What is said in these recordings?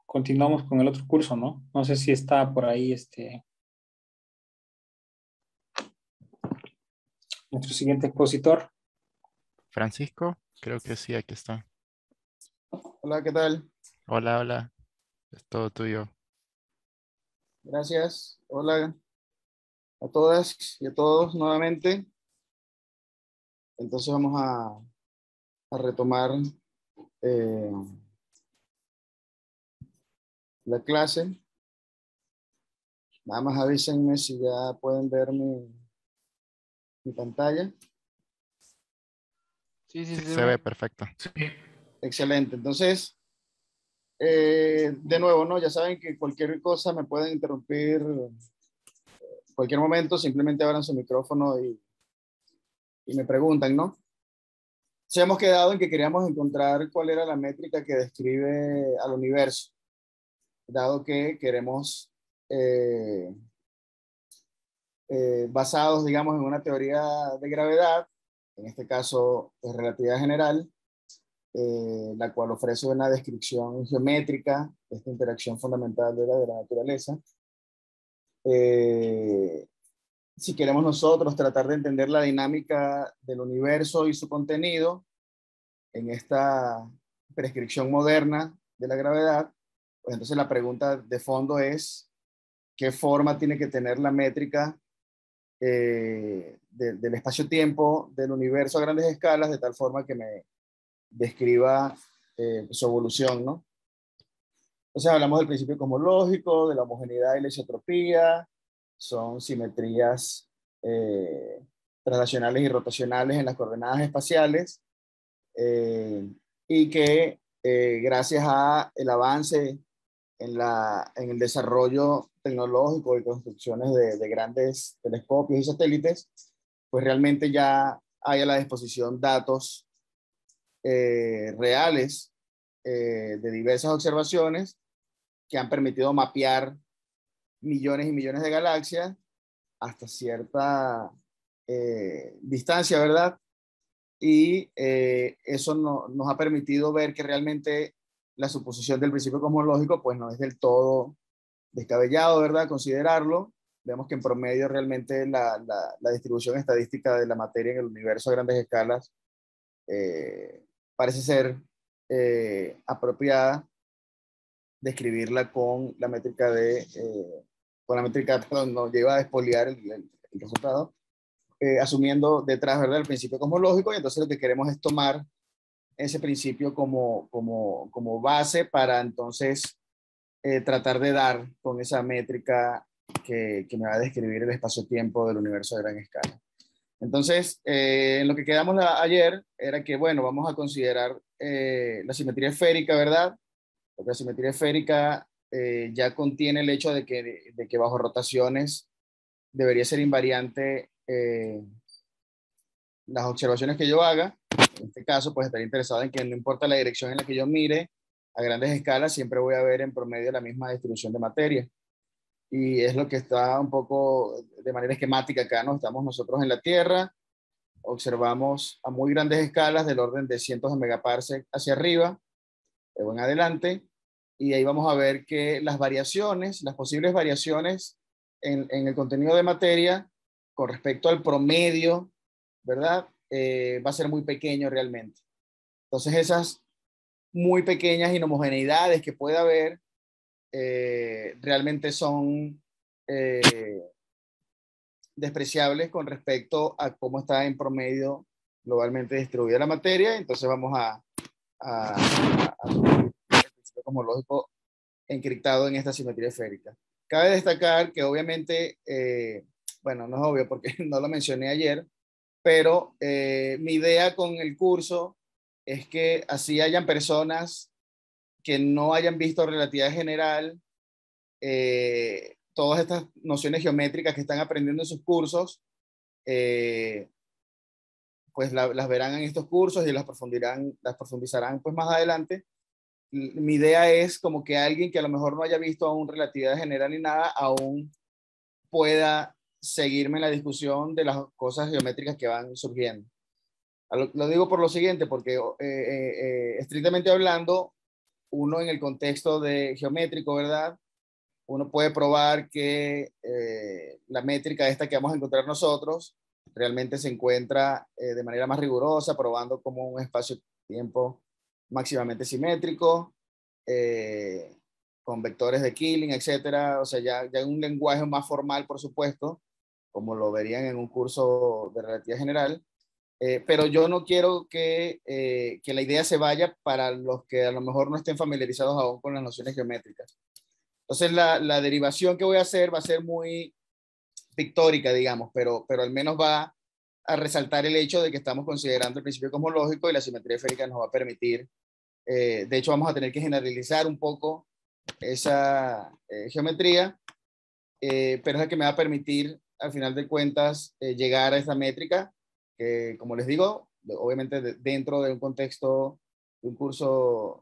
continuamos con el otro curso, ¿no? No sé si está por ahí nuestro siguiente expositor. Francisco, creo que sí, aquí está. Hola, ¿qué tal? Hola, hola, es todo tuyo. Gracias. Hola a todas y a todos nuevamente. Entonces vamos a retomar eh, la clase. Nada más avísenme si ya pueden ver mi pantalla. Sí, Sí, se ve perfecto. Excelente. Entonces, de nuevo, ¿no? Ya saben que cualquier cosa me pueden interrumpir en cualquier momento. Simplemente abran su micrófono y me preguntan, ¿no? Se hemos quedado en que queríamos encontrar cuál era la métrica que describe al universo, dado que queremos, basados, digamos, en una teoría de gravedad, en este caso de relatividad general, la cual ofrece una descripción geométrica de esta interacción fundamental de la naturaleza. Si queremos nosotros tratar de entender la dinámica del universo y su contenido en esta prescripción moderna de la gravedad, pues entonces la pregunta de fondo es, ¿qué forma tiene que tener la métrica del espacio-tiempo del universo a grandes escalas, de tal forma que me describa su evolución, ¿no? Entonces hablamos del principio cosmológico, de la homogeneidad y la isotropía, son simetrías translacionales y rotacionales en las coordenadas espaciales, y que gracias a el avance en el desarrollo tecnológico y construcciones de grandes telescopios y satélites, pues realmente ya hay a la disposición datos reales de diversas observaciones que han permitido mapear millones y millones de galaxias hasta cierta distancia, ¿verdad? Y eso nos ha permitido ver que realmente la suposición del principio cosmológico pues no es del todo descabellado, ¿verdad? Considerarlo. Vemos que en promedio realmente la distribución estadística de la materia en el universo a grandes escalas parece ser apropiada describirla con la métrica perdón, no lleva a despoliar el resultado, asumiendo detrás, ¿verdad?, el principio cosmológico, y entonces lo que queremos es tomar ese principio como base para entonces tratar de dar con esa métrica que me va a describir el espacio-tiempo del universo a gran escala. Entonces, en lo que quedamos ayer era que, bueno, vamos a considerar la simetría esférica, ¿verdad? Porque la simetría esférica ya contiene el hecho de que bajo rotaciones debería ser invariante las observaciones que yo haga. En este caso, pues estaría interesado en que no importa la dirección en la que yo mire, a grandes escalas siempre voy a ver en promedio la misma distribución de materia. Y es lo que está un poco de manera esquemática acá, ¿no? Estamos nosotros en la Tierra, observamos a muy grandes escalas del orden de cientos de megaparsec hacia arriba o en adelante, y ahí vamos a ver que las variaciones, las posibles variaciones en el contenido de materia con respecto al promedio, ¿verdad? Va a ser muy pequeño realmente. Entonces esas muy pequeñas inhomogeneidades que puede haber realmente son despreciables con respecto a cómo está en promedio globalmente distribuida la materia. Entonces vamos a el principio cosmológico encriptado en esta simetría esférica. Cabe destacar que obviamente, bueno, no es obvio porque no lo mencioné ayer, pero mi idea con el curso es que así hayan personas que no hayan visto relatividad general, todas estas nociones geométricas que están aprendiendo en sus cursos, pues las verán en estos cursos y las profundizarán pues más adelante. Mi idea es como que alguien que a lo mejor no haya visto aún relatividad general ni nada, aún pueda seguirme en la discusión de las cosas geométricas que van surgiendo. Lo digo por lo siguiente, porque estrictamente hablando, uno en el contexto de geométrico, ¿verdad? Uno puede probar que la métrica esta que vamos a encontrar nosotros realmente se encuentra de manera más rigurosa, probando como un espacio-tiempo máximamente simétrico, con vectores de Killing, etcétera. O sea, ya un lenguaje más formal, por supuesto, como lo verían en un curso de relatividad general. Pero yo no quiero que la idea se vaya para los que a lo mejor no estén familiarizados aún con las nociones geométricas. Entonces, la derivación que voy a hacer va a ser muy pictórica, digamos, pero al menos va a resaltar el hecho de que estamos considerando el principio cosmológico y la simetría esférica nos va a permitir, de hecho, vamos a tener que generalizar un poco esa geometría, pero es la que me va a permitir, al final de cuentas, llegar a esta métrica, que, como les digo, obviamente dentro de un contexto de un curso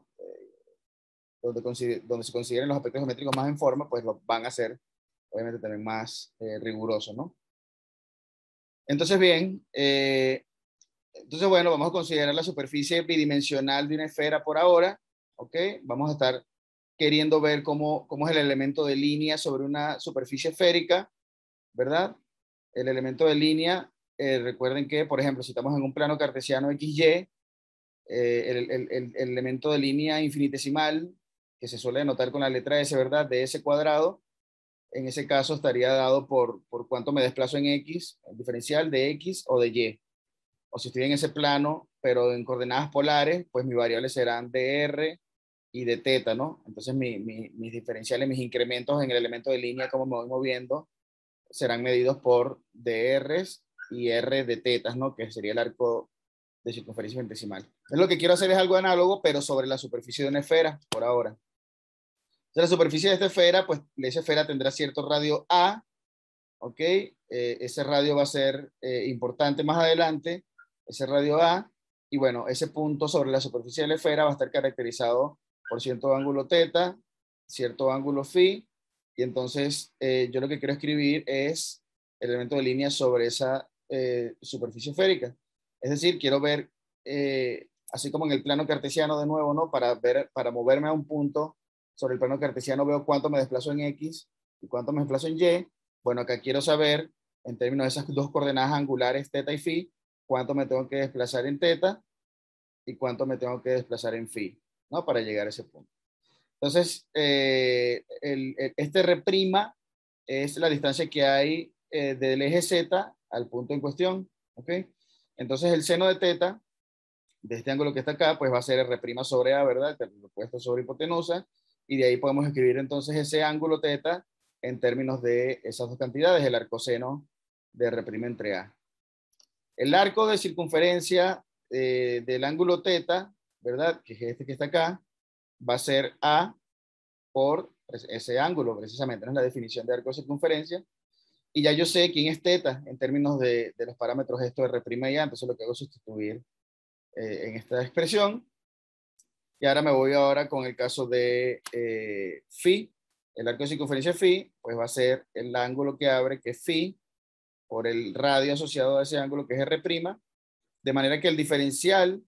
donde se consideren los aspectos geométricos más en forma, pues lo van a hacer, obviamente, también más riguroso, ¿no? Entonces, bien, entonces, bueno, vamos a considerar la superficie bidimensional de una esfera por ahora, ¿ok? Vamos a estar queriendo ver cómo es el elemento de línea sobre una superficie esférica, ¿verdad? El elemento de línea, recuerden que, por ejemplo, si estamos en un plano cartesiano XY, el elemento de línea infinitesimal, que se suele denotar con la letra S, ¿verdad? De S cuadrado, en ese caso estaría dado por cuánto me desplazo en X, el diferencial de X o de Y. O si estoy en ese plano, pero en coordenadas polares, pues mis variables serán de R y de teta, ¿no? Entonces mis diferenciales, mis incrementos en el elemento de línea, como me voy moviendo, serán medidos por DRs y R de tetas, ¿no? Que sería el arco de circunferencia infinitesimal. Entonces, lo que quiero hacer es algo análogo, pero sobre la superficie de una esfera, por ahora. Entonces, la superficie de esta esfera, pues esa esfera tendrá cierto radio A, ¿ok? Ese radio va a ser importante más adelante, ese radio A, y bueno, ese punto sobre la superficie de la esfera va a estar caracterizado por cierto ángulo teta, cierto ángulo phi, y entonces yo lo que quiero escribir es el elemento de línea sobre esa superficie esférica. Es decir, quiero ver, así como en el plano cartesiano de nuevo, ¿no? Para moverme a un punto sobre el plano cartesiano veo cuánto me desplazo en X y cuánto me desplazo en Y. Bueno, acá quiero saber, en términos de esas dos coordenadas angulares, teta y phi, cuánto me tengo que desplazar en teta y cuánto me tengo que desplazar en phi, ¿no? Para llegar a ese punto. Entonces, este R' es la distancia que hay del eje Z al punto en cuestión, ¿ok? Entonces, el seno de teta, de este ángulo que está acá, pues va a ser R' sobre A, ¿verdad? Lo puesto sobre hipotenusa, y de ahí podemos escribir entonces ese ángulo teta en términos de esas dos cantidades, el arcoseno de R' entre A. El arco de circunferencia del ángulo teta, ¿verdad? Que es este que está acá, va a ser A por ese ángulo, precisamente, ¿no? Es la definición de arco de circunferencia. Y ya yo sé quién es teta en términos de los parámetros esto de R' y A, entonces lo que hago es sustituir en esta expresión. Y ahora me voy ahora con el caso de phi. El arco de circunferencia phi, pues va a ser el ángulo que abre, que es phi, por el radio asociado a ese ángulo, que es R', de manera que el diferencial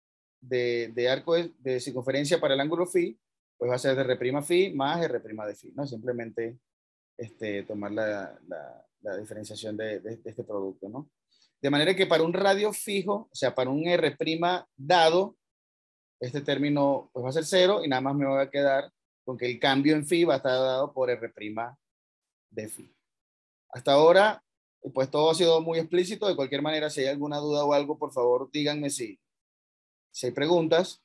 de arco de circunferencia para el ángulo phi, pues va a ser de R' phi más R' de phi, ¿no? Simplemente tomar la diferenciación de este producto, ¿no? De manera que para un radio fijo, o sea, para un R' dado, este término pues va a ser 0 y nada más me voy a quedar con que el cambio en phi va a estar dado por R' de phi. Hasta ahora, pues todo ha sido muy explícito. De cualquier manera, si hay alguna duda o algo, por favor, díganme si hay preguntas.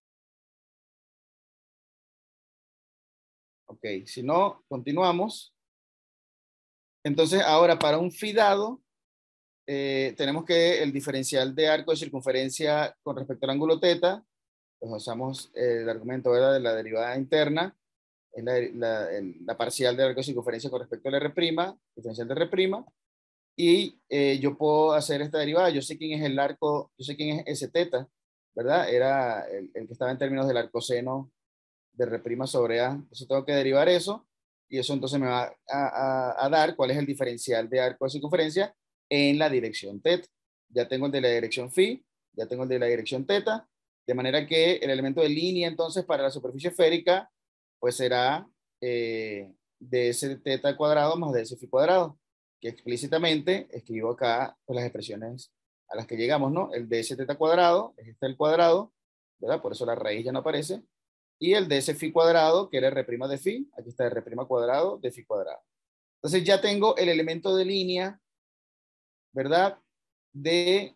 Ok, si no, continuamos. Entonces, ahora para un phi dado, tenemos que el diferencial de arco de circunferencia con respecto al ángulo teta, pues usamos el argumento, ¿verdad?, de la derivada interna, es la parcial del arco de circunferencia con respecto al R', diferencial de R', y yo puedo hacer esta derivada. Yo sé quién es el arco, yo sé quién es ese teta, ¿verdad? Era el que estaba en términos del arcoseno de R' sobre A. Entonces tengo que derivar eso, y eso entonces me va a dar cuál es el diferencial de arco de circunferencia en la dirección teta. Ya tengo el de la dirección phi, ya tengo el de la dirección teta, De manera que el elemento de línea entonces para la superficie esférica pues será ds teta cuadrado más ds phi cuadrado, que explícitamente escribo acá pues, las expresiones a las que llegamos, ¿no? El ds teta cuadrado, este es el cuadrado, ¿verdad? Por eso la raíz ya no aparece. Y el ds phi cuadrado, que era r' de phi, aquí está r' cuadrado de phi cuadrado. Entonces ya tengo el elemento de línea, ¿verdad? De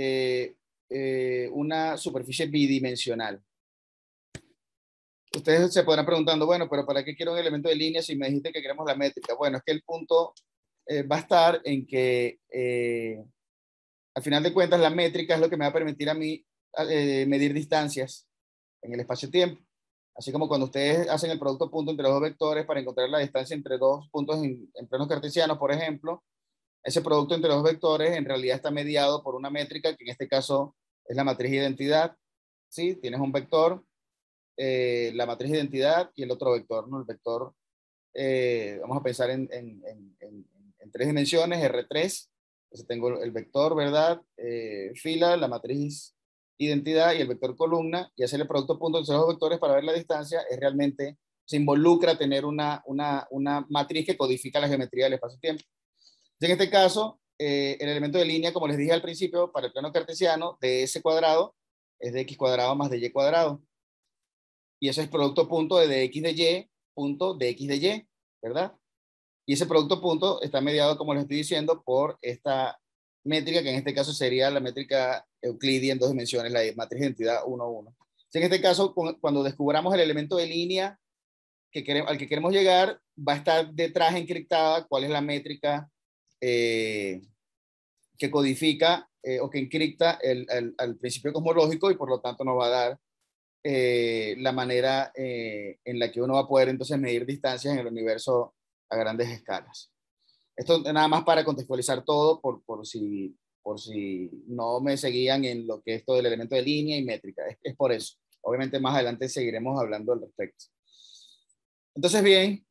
una superficie bidimensional. Ustedes se podrán preguntando, bueno, pero ¿para qué quiero un elemento de línea si me dijiste que queremos la métrica? Bueno, es que el punto va a estar en que al final de cuentas la métrica es lo que me va a permitir a mí medir distancias en el espacio-tiempo. Así como cuando ustedes hacen el producto punto entre los dos vectores para encontrar la distancia entre dos puntos en planos cartesianos, por ejemplo, ese producto entre los vectores en realidad está mediado por una métrica que en este caso es la matriz de identidad. ¿Sí? Tienes un vector, la matriz de identidad y el otro vector, ¿no? El vector, vamos a pensar en 3 dimensiones, R3. Entonces tengo el vector, ¿verdad? Fila, la matriz identidad y el vector columna, y hacer el producto punto entre los dos vectores para ver la distancia es realmente, se involucra tener una matriz que codifica la geometría del espacio-tiempo. En este caso, el elemento de línea, como les dije al principio, para el plano cartesiano, de s cuadrado es de x cuadrado más de y cuadrado. Y eso es producto punto de dx de y punto dx de y, ¿verdad? Y ese producto punto está mediado, como les estoy diciendo, por esta métrica, que en este caso sería la métrica euclidia en 2 dimensiones, la matriz de identidad 1, 1. En este caso, cuando descubramos el elemento de línea al que queremos llegar, va a estar detrás encriptada cuál es la métrica que codifica o que encripta al principio cosmológico, y por lo tanto nos va a dar la manera en la que uno va a poder entonces medir distancias en el universo a grandes escalas. Esto nada más para contextualizar todo por si no me seguían en lo que es todo el elemento de línea y métrica. Es por eso. Obviamente más adelante seguiremos hablando al respecto. Entonces bien,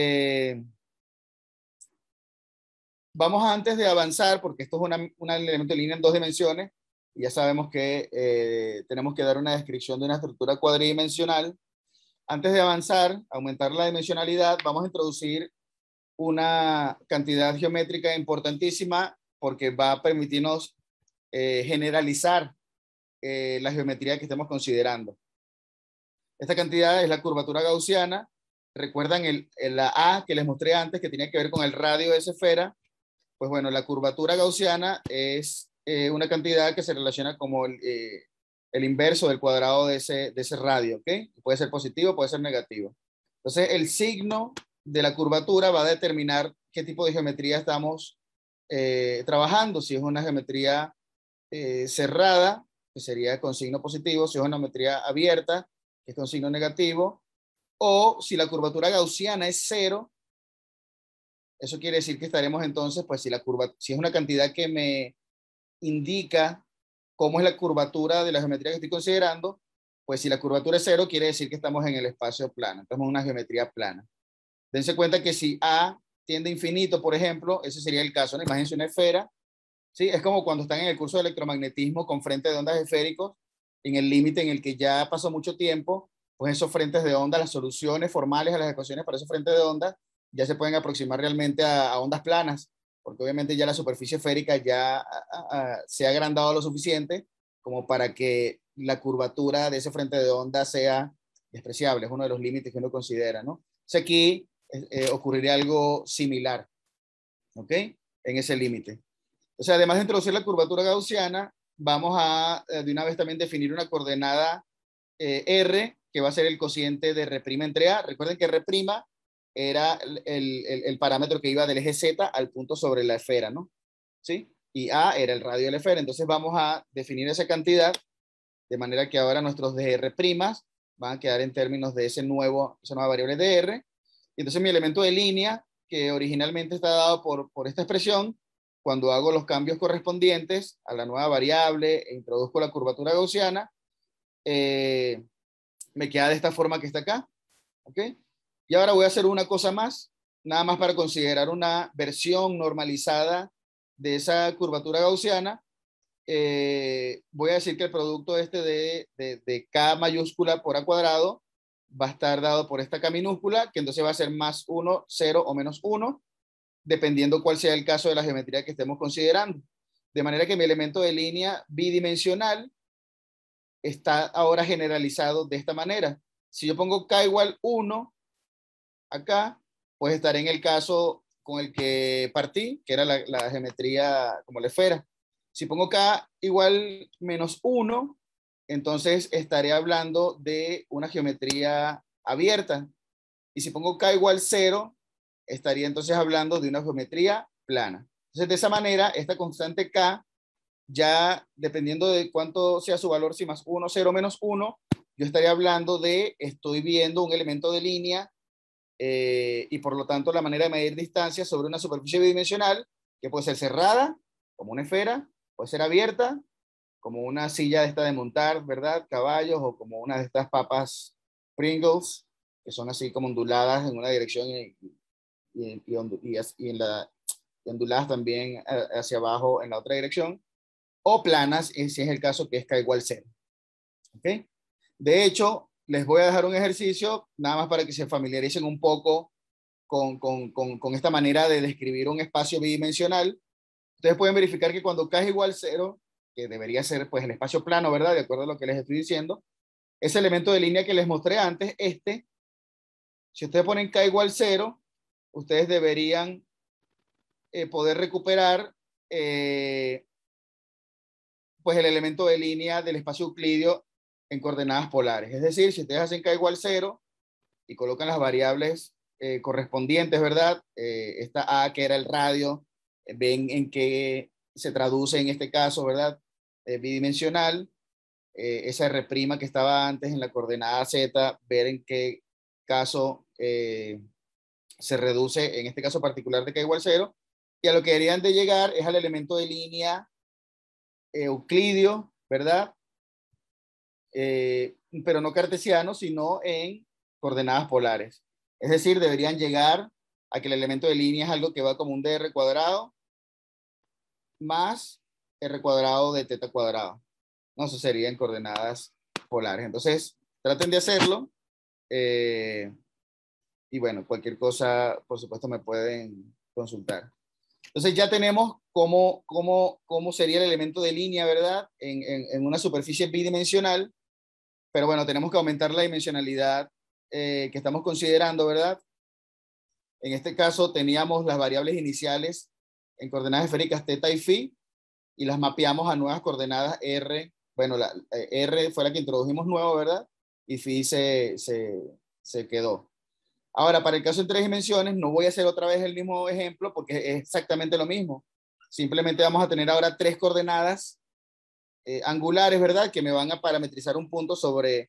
vamos antes de avanzar, porque esto es un elemento de línea en 2 dimensiones, y ya sabemos que tenemos que dar una descripción de una estructura cuadridimensional. Antes de avanzar, aumentar la dimensionalidad, vamos a introducir una cantidad geométrica importantísima porque va a permitirnos generalizar la geometría que estemos considerando. Esta cantidad es la curvatura gaussiana. ¿Recuerdan la A que les mostré antes, que tenía que ver con el radio de esa esfera? Pues bueno, la curvatura gaussiana es una cantidad que se relaciona como el inverso del cuadrado de ese radio, ¿ok? Puede ser positivo, puede ser negativo. Entonces, el signo de la curvatura va a determinar qué tipo de geometría estamos trabajando. Si es una geometría cerrada, que sería con signo positivo; si es una geometría abierta, que es con signo negativo; o si la curvatura gaussiana es 0, eso quiere decir que estaremos entonces, pues si es una cantidad que me indica cómo es la curvatura de la geometría que estoy considerando, pues si la curvatura es 0, quiere decir que estamos en el espacio plano, estamos en una geometría plana. Dense cuenta que si A tiende a infinito, por ejemplo, ese sería el caso, ¿no? Imagínense una esfera, ¿sí? Es como cuando están en el curso de electromagnetismo con frentes de ondas esféricos, en el límite en el que ya pasó mucho tiempo, pues esos frentes de onda, las soluciones formales a las ecuaciones para esos frentes de onda, ya se pueden aproximar realmente a ondas planas, porque obviamente ya la superficie esférica ya se ha agrandado lo suficiente como para que la curvatura de ese frente de onda sea despreciable. Es uno de los límites que uno considera, ¿no? O sea, aquí ocurriría algo similar, ¿ok? En ese límite. O sea, además de introducir la curvatura gaussiana, vamos a de una vez también definir una coordenada R, que va a ser el cociente de R' entre A. Recuerden que R' era el parámetro que iba del eje Z al punto sobre la esfera, ¿no? ¿Sí? Y A era el radio de la esfera. Entonces vamos a definir esa cantidad de manera que ahora nuestros dr' van a quedar en términos de esa nueva variable dr. Y entonces mi elemento de línea, que originalmente está dado por esta expresión, cuando hago los cambios correspondientes a la nueva variable e introduzco la curvatura gaussiana, me queda de esta forma que está acá. ¿Ok? Y ahora voy a hacer una cosa más, nada más para considerar una versión normalizada de esa curvatura gaussiana. voy a decir que el producto este de K mayúscula por A cuadrado va a estar dado por esta K minúscula, que entonces va a ser más 1, 0 o menos 1, dependiendo cuál sea el caso de la geometría que estemos considerando. De manera que mi elemento de línea bidimensional está ahora generalizado de esta manera. Si yo pongo K igual 1 acá, pues estaré en el caso con el que partí, que era la geometría como la esfera. Si pongo K igual menos 1, entonces estaré hablando de una geometría abierta. Y si pongo K igual 0, estaría entonces hablando de una geometría plana. Entonces, de esa manera, esta constante K, ya dependiendo de cuánto sea su valor, si más 1, 0, menos 1, yo estaría hablando de, estoy viendo un elemento de línea y por lo tanto la manera de medir distancia sobre una superficie bidimensional, que puede ser cerrada, como una esfera, puede ser abierta, como una silla de esta de montar, ¿verdad? Caballos, o como una de estas papas Pringles, que son así como onduladas en una dirección y onduladas también hacia abajo en la otra dirección, o planas, si es el caso que es K igual 0. ¿Okay? De hecho, les voy a dejar un ejercicio, nada más para que se familiaricen un poco con esta manera de describir un espacio bidimensional. Ustedes pueden verificar que cuando K es igual 0, que debería ser pues el espacio plano, ¿verdad? De acuerdo a lo que les estoy diciendo, ese elemento de línea que les mostré antes, si ustedes ponen K igual 0, ustedes deberían poder recuperar pues el elemento de línea del espacio euclidio en coordenadas polares. Es decir, si ustedes hacen K igual 0 y colocan las variables correspondientes, ¿verdad? Esta A que era el radio, ven en qué se traduce en este caso, ¿verdad? Bidimensional. Esa R' que estaba antes en la coordenada Z, ver en qué caso se reduce, en este caso particular de K igual 0. Y a lo que deberían de llegar es al elemento de línea euclidio, ¿verdad? Pero no cartesiano, sino en coordenadas polares. Es decir, deberían llegar a que el elemento de línea es algo que va como un dr cuadrado más r cuadrado de teta cuadrado. No, eso sería en coordenadas polares. Entonces, traten de hacerlo. Y bueno, cualquier cosa, por supuesto, me pueden consultar. Entonces ya tenemos cómo sería el elemento de línea, ¿verdad? En una superficie bidimensional. Pero bueno, tenemos que aumentar la dimensionalidad que estamos considerando, ¿verdad? En este caso teníamos las variables iniciales en coordenadas esféricas θ y φ y las mapeamos a nuevas coordenadas R. Bueno, R fue la que introdujimos nuevo, ¿verdad? Y φ se quedó. Ahora, para el caso en 3 dimensiones, no voy a hacer otra vez el mismo ejemplo porque es exactamente lo mismo. Simplemente vamos a tener ahora 3 coordenadas angulares, ¿verdad? Que me van a parametrizar un punto sobre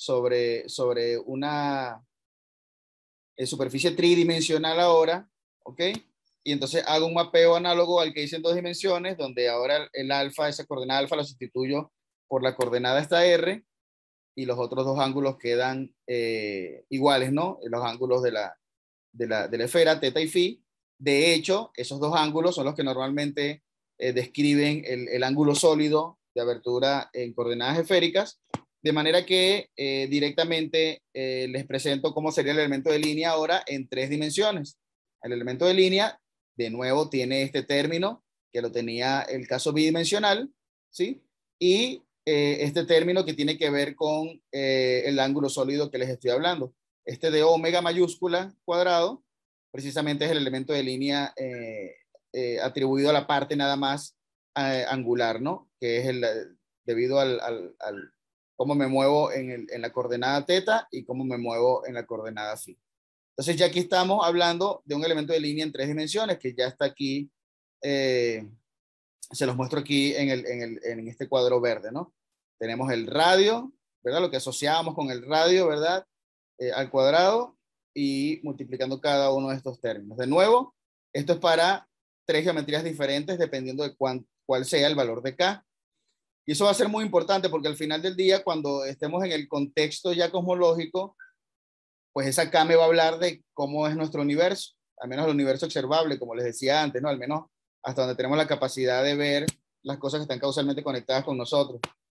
una superficie tridimensional ahora, ¿ok? Y entonces hago un mapeo análogo al que hice en 2 dimensiones, donde ahora el alfa, esa coordenada alfa, la sustituyo por la coordenada esta R, y los otros 2 ángulos quedan iguales, ¿no? Los ángulos de la esfera, θ y φ. De hecho, esos 2 ángulos son los que normalmente describen el ángulo sólido de abertura en coordenadas esféricas, de manera que directamente les presento cómo sería el elemento de línea ahora en 3 dimensiones. El elemento de línea, de nuevo, tiene este término que lo tenía el caso bidimensional, ¿sí? Y este término que tiene que ver con el ángulo sólido que les estoy hablando. Este de omega mayúscula cuadrado, precisamente es el elemento de línea atribuido a la parte nada más angular, ¿no? Que es debido al cómo me muevo en la coordenada θ y cómo me muevo en la coordenada φ. Entonces ya aquí estamos hablando de un elemento de línea en 3 dimensiones que ya está aquí, se los muestro aquí en este cuadro verde, ¿no? Tenemos el radio, ¿verdad? Lo que asociábamos con el radio, ¿verdad? Al cuadrado y multiplicando cada uno de estos términos. De nuevo, esto es para 3 geometrías diferentes dependiendo de cuál sea el valor de K. Y eso va a ser muy importante porque al final del día, cuando estemos en el contexto ya cosmológico, pues esa K me va a hablar de cómo es nuestro universo, al menos el universo observable, como les decía antes, ¿no? Al menos hasta donde tenemos la capacidad de ver las cosas que están causalmente conectadas con nosotros.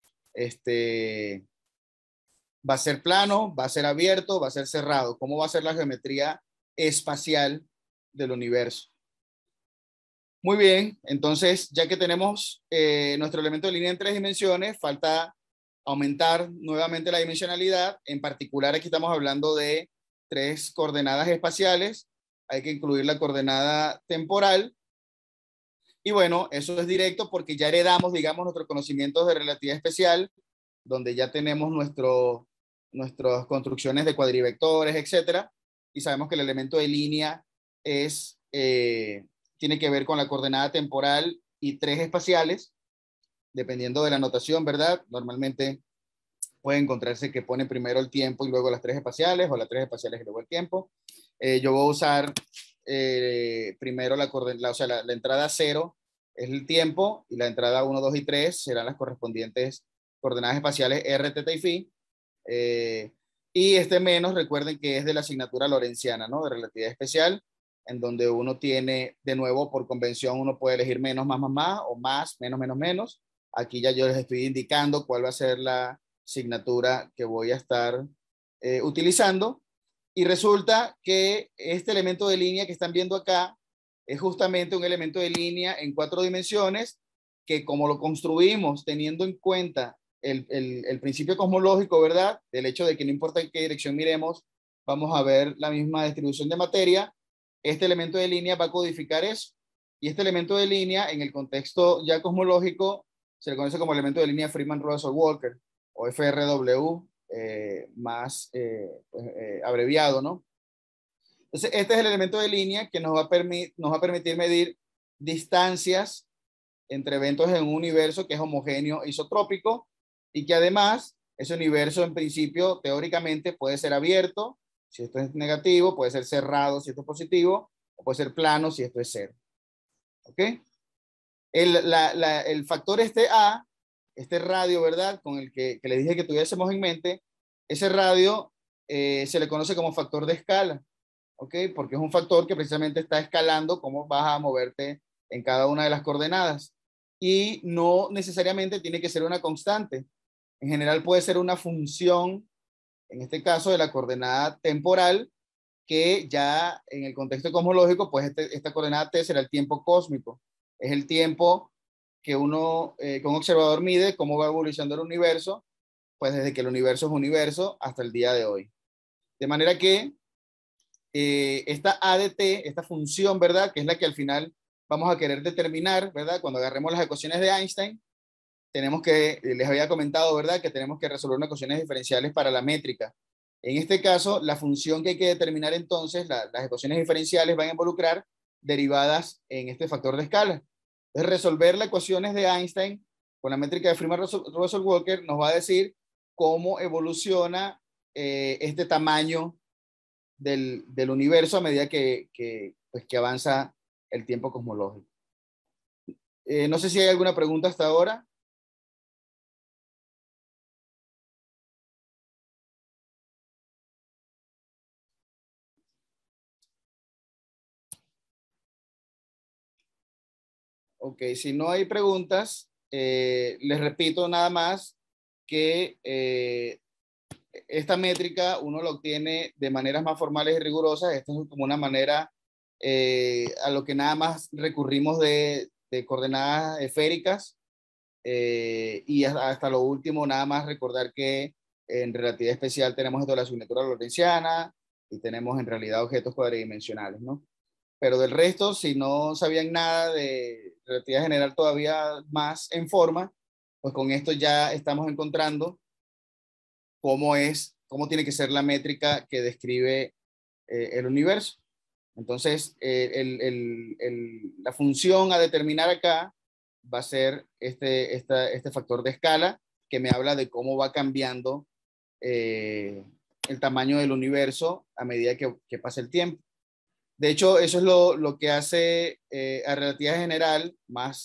Va a ser plano, va a ser abierto, va a ser cerrado. ¿Cómo va a ser la geometría espacial del universo? Muy bien, entonces ya que tenemos nuestro elemento de línea en 3 dimensiones, falta aumentar nuevamente la dimensionalidad. En particular aquí estamos hablando de 3 coordenadas espaciales. Hay que incluir la coordenada temporal. Y bueno, eso es directo porque ya heredamos, digamos, nuestros conocimientos de relatividad especial, donde ya tenemos nuestras construcciones de cuadrivectores, etcétera, y sabemos que el elemento de línea tiene que ver con la coordenada temporal y 3 espaciales, dependiendo de la notación, ¿verdad? Normalmente puede encontrarse que pone primero el tiempo y luego las 3 espaciales, o las 3 espaciales y luego el tiempo. Yo voy a usar primero la entrada 0 es el tiempo, y la entrada 1, 2 y 3 serán las correspondientes coordenadas espaciales R, θ y φ. Y este menos, recuerden que es de la asignatura lorentziana, ¿no? De relatividad especial, en donde uno tiene, de nuevo, por convención, uno puede elegir menos, más, o más, menos, menos. Aquí ya yo les estoy indicando cuál va a ser la asignatura que voy a estar utilizando. Y resulta que este elemento de línea que están viendo acá es justamente un elemento de línea en 4 dimensiones que, como lo construimos teniendo en cuenta el principio cosmológico, ¿verdad? Del hecho de que no importa en qué dirección miremos, vamos a ver la misma distribución de materia. Este elemento de línea va a codificar eso. Y este elemento de línea, en el contexto ya cosmológico, se le conoce como elemento de línea Freeman-Russell-Walker, o FRW, abreviado, ¿no? Entonces, este es el elemento de línea que nos va a permitir medir distancias entre eventos en un universo que es homogéneo isotrópico, y que además ese universo en principio teóricamente puede ser abierto si esto es negativo, puede ser cerrado si esto es positivo, o puede ser plano si esto es cero. ¿Ok? El factor A, este radio, ¿verdad? Con el que le dije que tuviésemos en mente, ese radio se le conoce como factor de escala. ¿Ok? Porque es un factor que precisamente está escalando cómo vas a moverte en cada una de las coordenadas. Y no necesariamente tiene que ser una constante. En general puede ser una función, en este caso de la coordenada temporal, que ya en el contexto cosmológico, pues esta coordenada T será el tiempo cósmico. Es el tiempo que uno, que un observador mide cómo va evolucionando el universo, pues desde que el universo es universo hasta el día de hoy. De manera que esta A de T, esta función, ¿verdad? Que es la que al final vamos a querer determinar, ¿verdad? Cuando agarremos las ecuaciones de Einstein, tenemos que, les había comentado, ¿verdad? Que tenemos que resolver unas ecuaciones diferenciales para la métrica. En este caso, la función que hay que determinar entonces, las ecuaciones diferenciales van a involucrar derivadas en este factor de escala. Entonces, resolver las ecuaciones de Einstein con la métrica de Freeman-Russell-Walker nos va a decir cómo evoluciona este tamaño del universo a medida que avanza el tiempo cosmológico. No sé si hay alguna pregunta hasta ahora. Ok, si no hay preguntas, les repito nada más que esta métrica uno la obtiene de maneras más formales y rigurosas. Esta es como una manera a lo que nada más recurrimos de coordenadas esféricas, y hasta lo último nada más recordar que en relatividad especial tenemos esto de la asignatura lorentziana y tenemos en realidad objetos cuadridimensionales, ¿no? Pero del resto, si no sabían nada de relatividad general todavía más en forma, pues con esto ya estamos encontrando cómo tiene que ser la métrica que describe el universo. Entonces, la función a determinar acá va a ser este factor de escala que me habla de cómo va cambiando el tamaño del universo a medida que pasa el tiempo. De hecho, eso es lo que hace a relatividad general,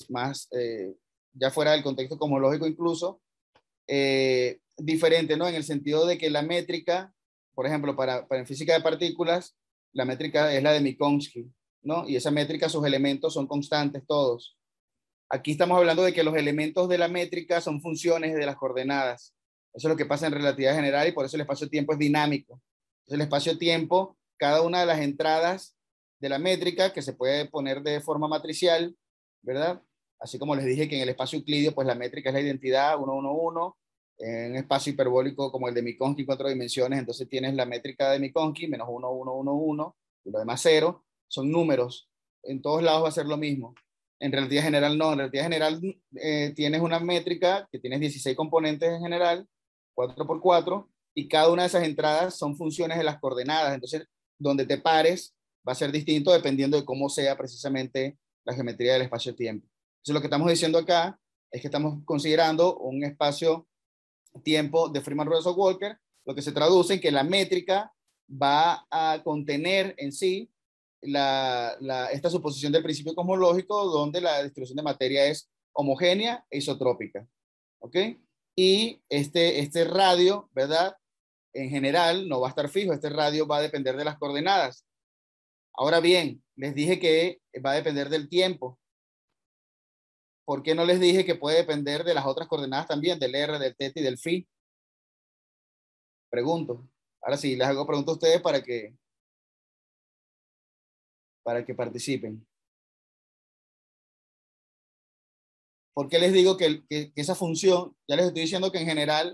ya fuera del contexto cosmológico incluso, diferente, ¿no? En el sentido de que la métrica, por ejemplo, para en física de partículas, la métrica es la de Minkowski, ¿no? Y esa métrica, sus elementos son constantes todos. Aquí estamos hablando de que los elementos de la métrica son funciones de las coordenadas. Eso es lo que pasa en relatividad general y por eso el espacio-tiempo es dinámico. Entonces, el espacio-tiempo, cada una de las entradas de la métrica, que se puede poner de forma matricial, ¿verdad? Así como les dije que en el espacio euclidio, pues la métrica es la identidad 1, 1, 1. En un espacio hiperbólico como el de Minkowski, 4 dimensiones, entonces tienes la métrica de Minkowski, menos 1, 1, 1, 1, y lo demás 0. Son números. En todos lados va a ser lo mismo. En relatividad general no. En relatividad general tienes una métrica que tienes 16 componentes en general, 4 por 4, y cada una de esas entradas son funciones de las coordenadas. Entonces, donde te pares va a ser distinto dependiendo de cómo sea precisamente la geometría del espacio-tiempo. Entonces, lo que estamos diciendo acá es que estamos considerando un espacio-tiempo de Freeman-Russell-Walker, lo que se traduce en que la métrica va a contener en sí esta suposición del principio cosmológico, donde la distribución de materia es homogénea e isotrópica. ¿Ok? Y este radio, ¿verdad? En general no va a estar fijo, este radio va a depender de las coordenadas. Ahora bien, les dije que va a depender del tiempo. ¿Por qué no les dije que puede depender de las otras coordenadas también, del r, del θ y del φ? Pregunto. Ahora sí, les hago preguntas a ustedes para que participen. ¿Por qué les digo que esa función, ya les estoy diciendo que en general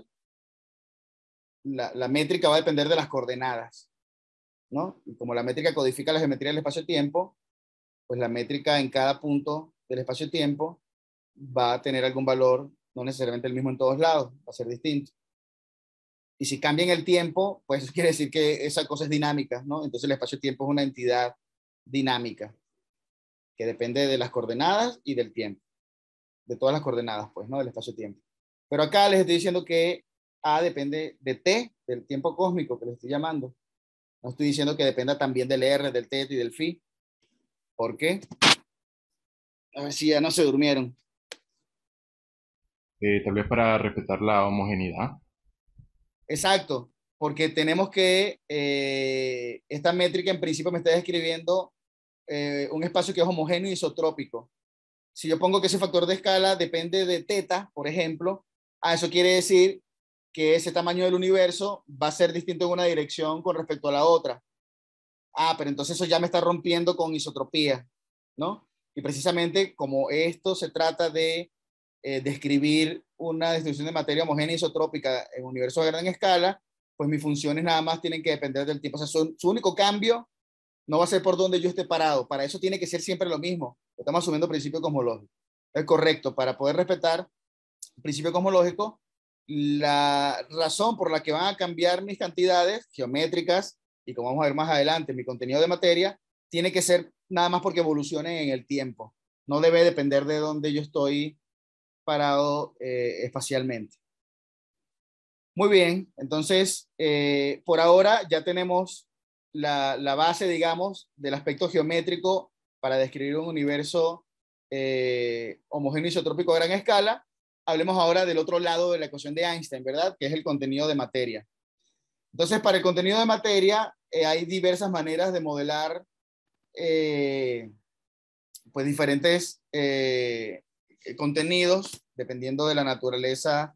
la métrica va a depender de las coordenadas, ¿no? Y como la métrica codifica la geometría del espacio-tiempo, pues la métrica en cada punto del espacio-tiempo va a tener algún valor, no necesariamente el mismo en todos lados, va a ser distinto. Y si cambia en el tiempo, pues eso quiere decir que esa cosa es dinámica, ¿no? Entonces el espacio-tiempo es una entidad dinámica que depende de las coordenadas y del tiempo, de todas las coordenadas, pues, ¿no? Del espacio-tiempo. Pero acá les estoy diciendo que A depende de T, del tiempo cósmico que les estoy llamando. No estoy diciendo que dependa también del R, del θ y del φ. ¿Por qué? A ver si ya no se durmieron. Tal vez para respetar la homogeneidad. Exacto, porque tenemos que, esta métrica en principio me está describiendo un espacio que es homogéneo y isotrópico. Si yo pongo que ese factor de escala depende de θ, por ejemplo, eso quiere decir que ese tamaño del universo va a ser distinto en una dirección con respecto a la otra. Pero entonces eso ya me está rompiendo con isotropía, ¿no? Y precisamente como esto se trata de describir una distribución de materia homogénea isotrópica en un universo de gran escala, pues mis funciones nada más tienen que depender del tiempo. O sea, su único cambio no va a ser por donde yo esté parado. Para eso tiene que ser siempre lo mismo. Estamos asumiendo principio cosmológico. Es correcto. Para poder respetar el principio cosmológico, la razón por la que van a cambiar mis cantidades geométricas y como vamos a ver más adelante, mi contenido de materia, tiene que ser nada más porque evolucione en el tiempo. No debe depender de dónde yo estoy parado espacialmente. Muy bien, entonces por ahora ya tenemos la base, digamos, del aspecto geométrico para describir un universo homogéneo isotrópico a gran escala. Hablemos ahora del otro lado de la ecuación de Einstein, ¿verdad? Que es el contenido de materia. Entonces, para el contenido de materia hay diversas maneras de modelar pues diferentes contenidos, dependiendo de la naturaleza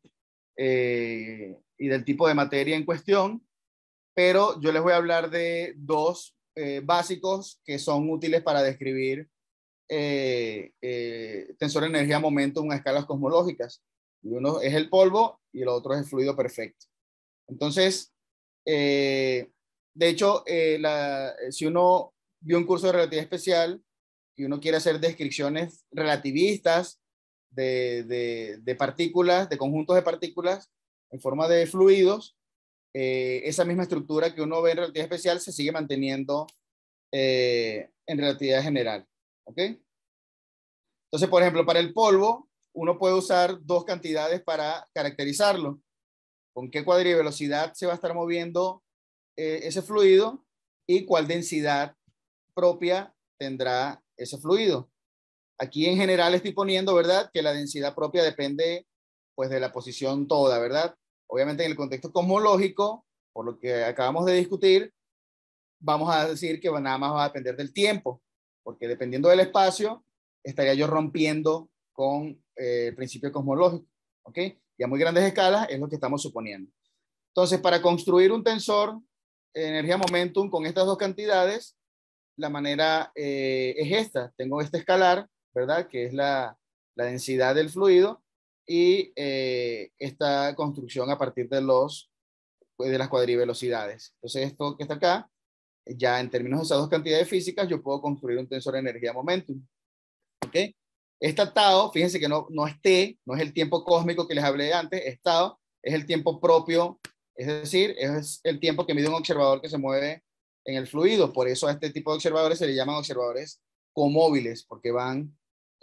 y del tipo de materia en cuestión, pero yo les voy a hablar de dos básicos que son útiles para describir tensor de energía-momentum a escalas cosmológicas. Y uno es el polvo y el otro es el fluido perfecto. Entonces, de hecho, si uno vio un curso de relatividad especial y uno quiere hacer descripciones relativistas de partículas, de conjuntos de partículas en forma de fluidos, esa misma estructura que uno ve en relatividad especial se sigue manteniendo en relatividad general. ¿Ok? Entonces, por ejemplo, para el polvo, uno puede usar dos cantidades para caracterizarlo. Con qué cuadrivelocidad se va a estar moviendo ese fluido y cuál densidad propia tendrá ese fluido. Aquí en general estoy poniendo, ¿verdad?, que la densidad propia depende pues de la posición toda, ¿verdad? Obviamente en el contexto cosmológico, por lo que acabamos de discutir, vamos a decir que nada más va a depender del tiempo, porque dependiendo del espacio, estaría yo rompiendo con el principio cosmológico, ¿ok? Y a muy grandes escalas es lo que estamos suponiendo. Entonces, para construir un tensor energía-momentum con estas dos cantidades, la manera es esta. Tengo este escalar, ¿verdad? Que es la densidad del fluido y esta construcción a partir de las cuadrivelocidades. Entonces, esto que está acá, ya en términos de esas dos cantidades físicas, yo puedo construir un tensor de energía-momentum. ¿Ok? Esta tau, fíjense que no es t, no es el tiempo cósmico que les hablé antes, es tau, es el tiempo propio, es decir, es el tiempo que mide un observador que se mueve en el fluido. Por eso a este tipo de observadores se le llaman observadores comóviles, porque van,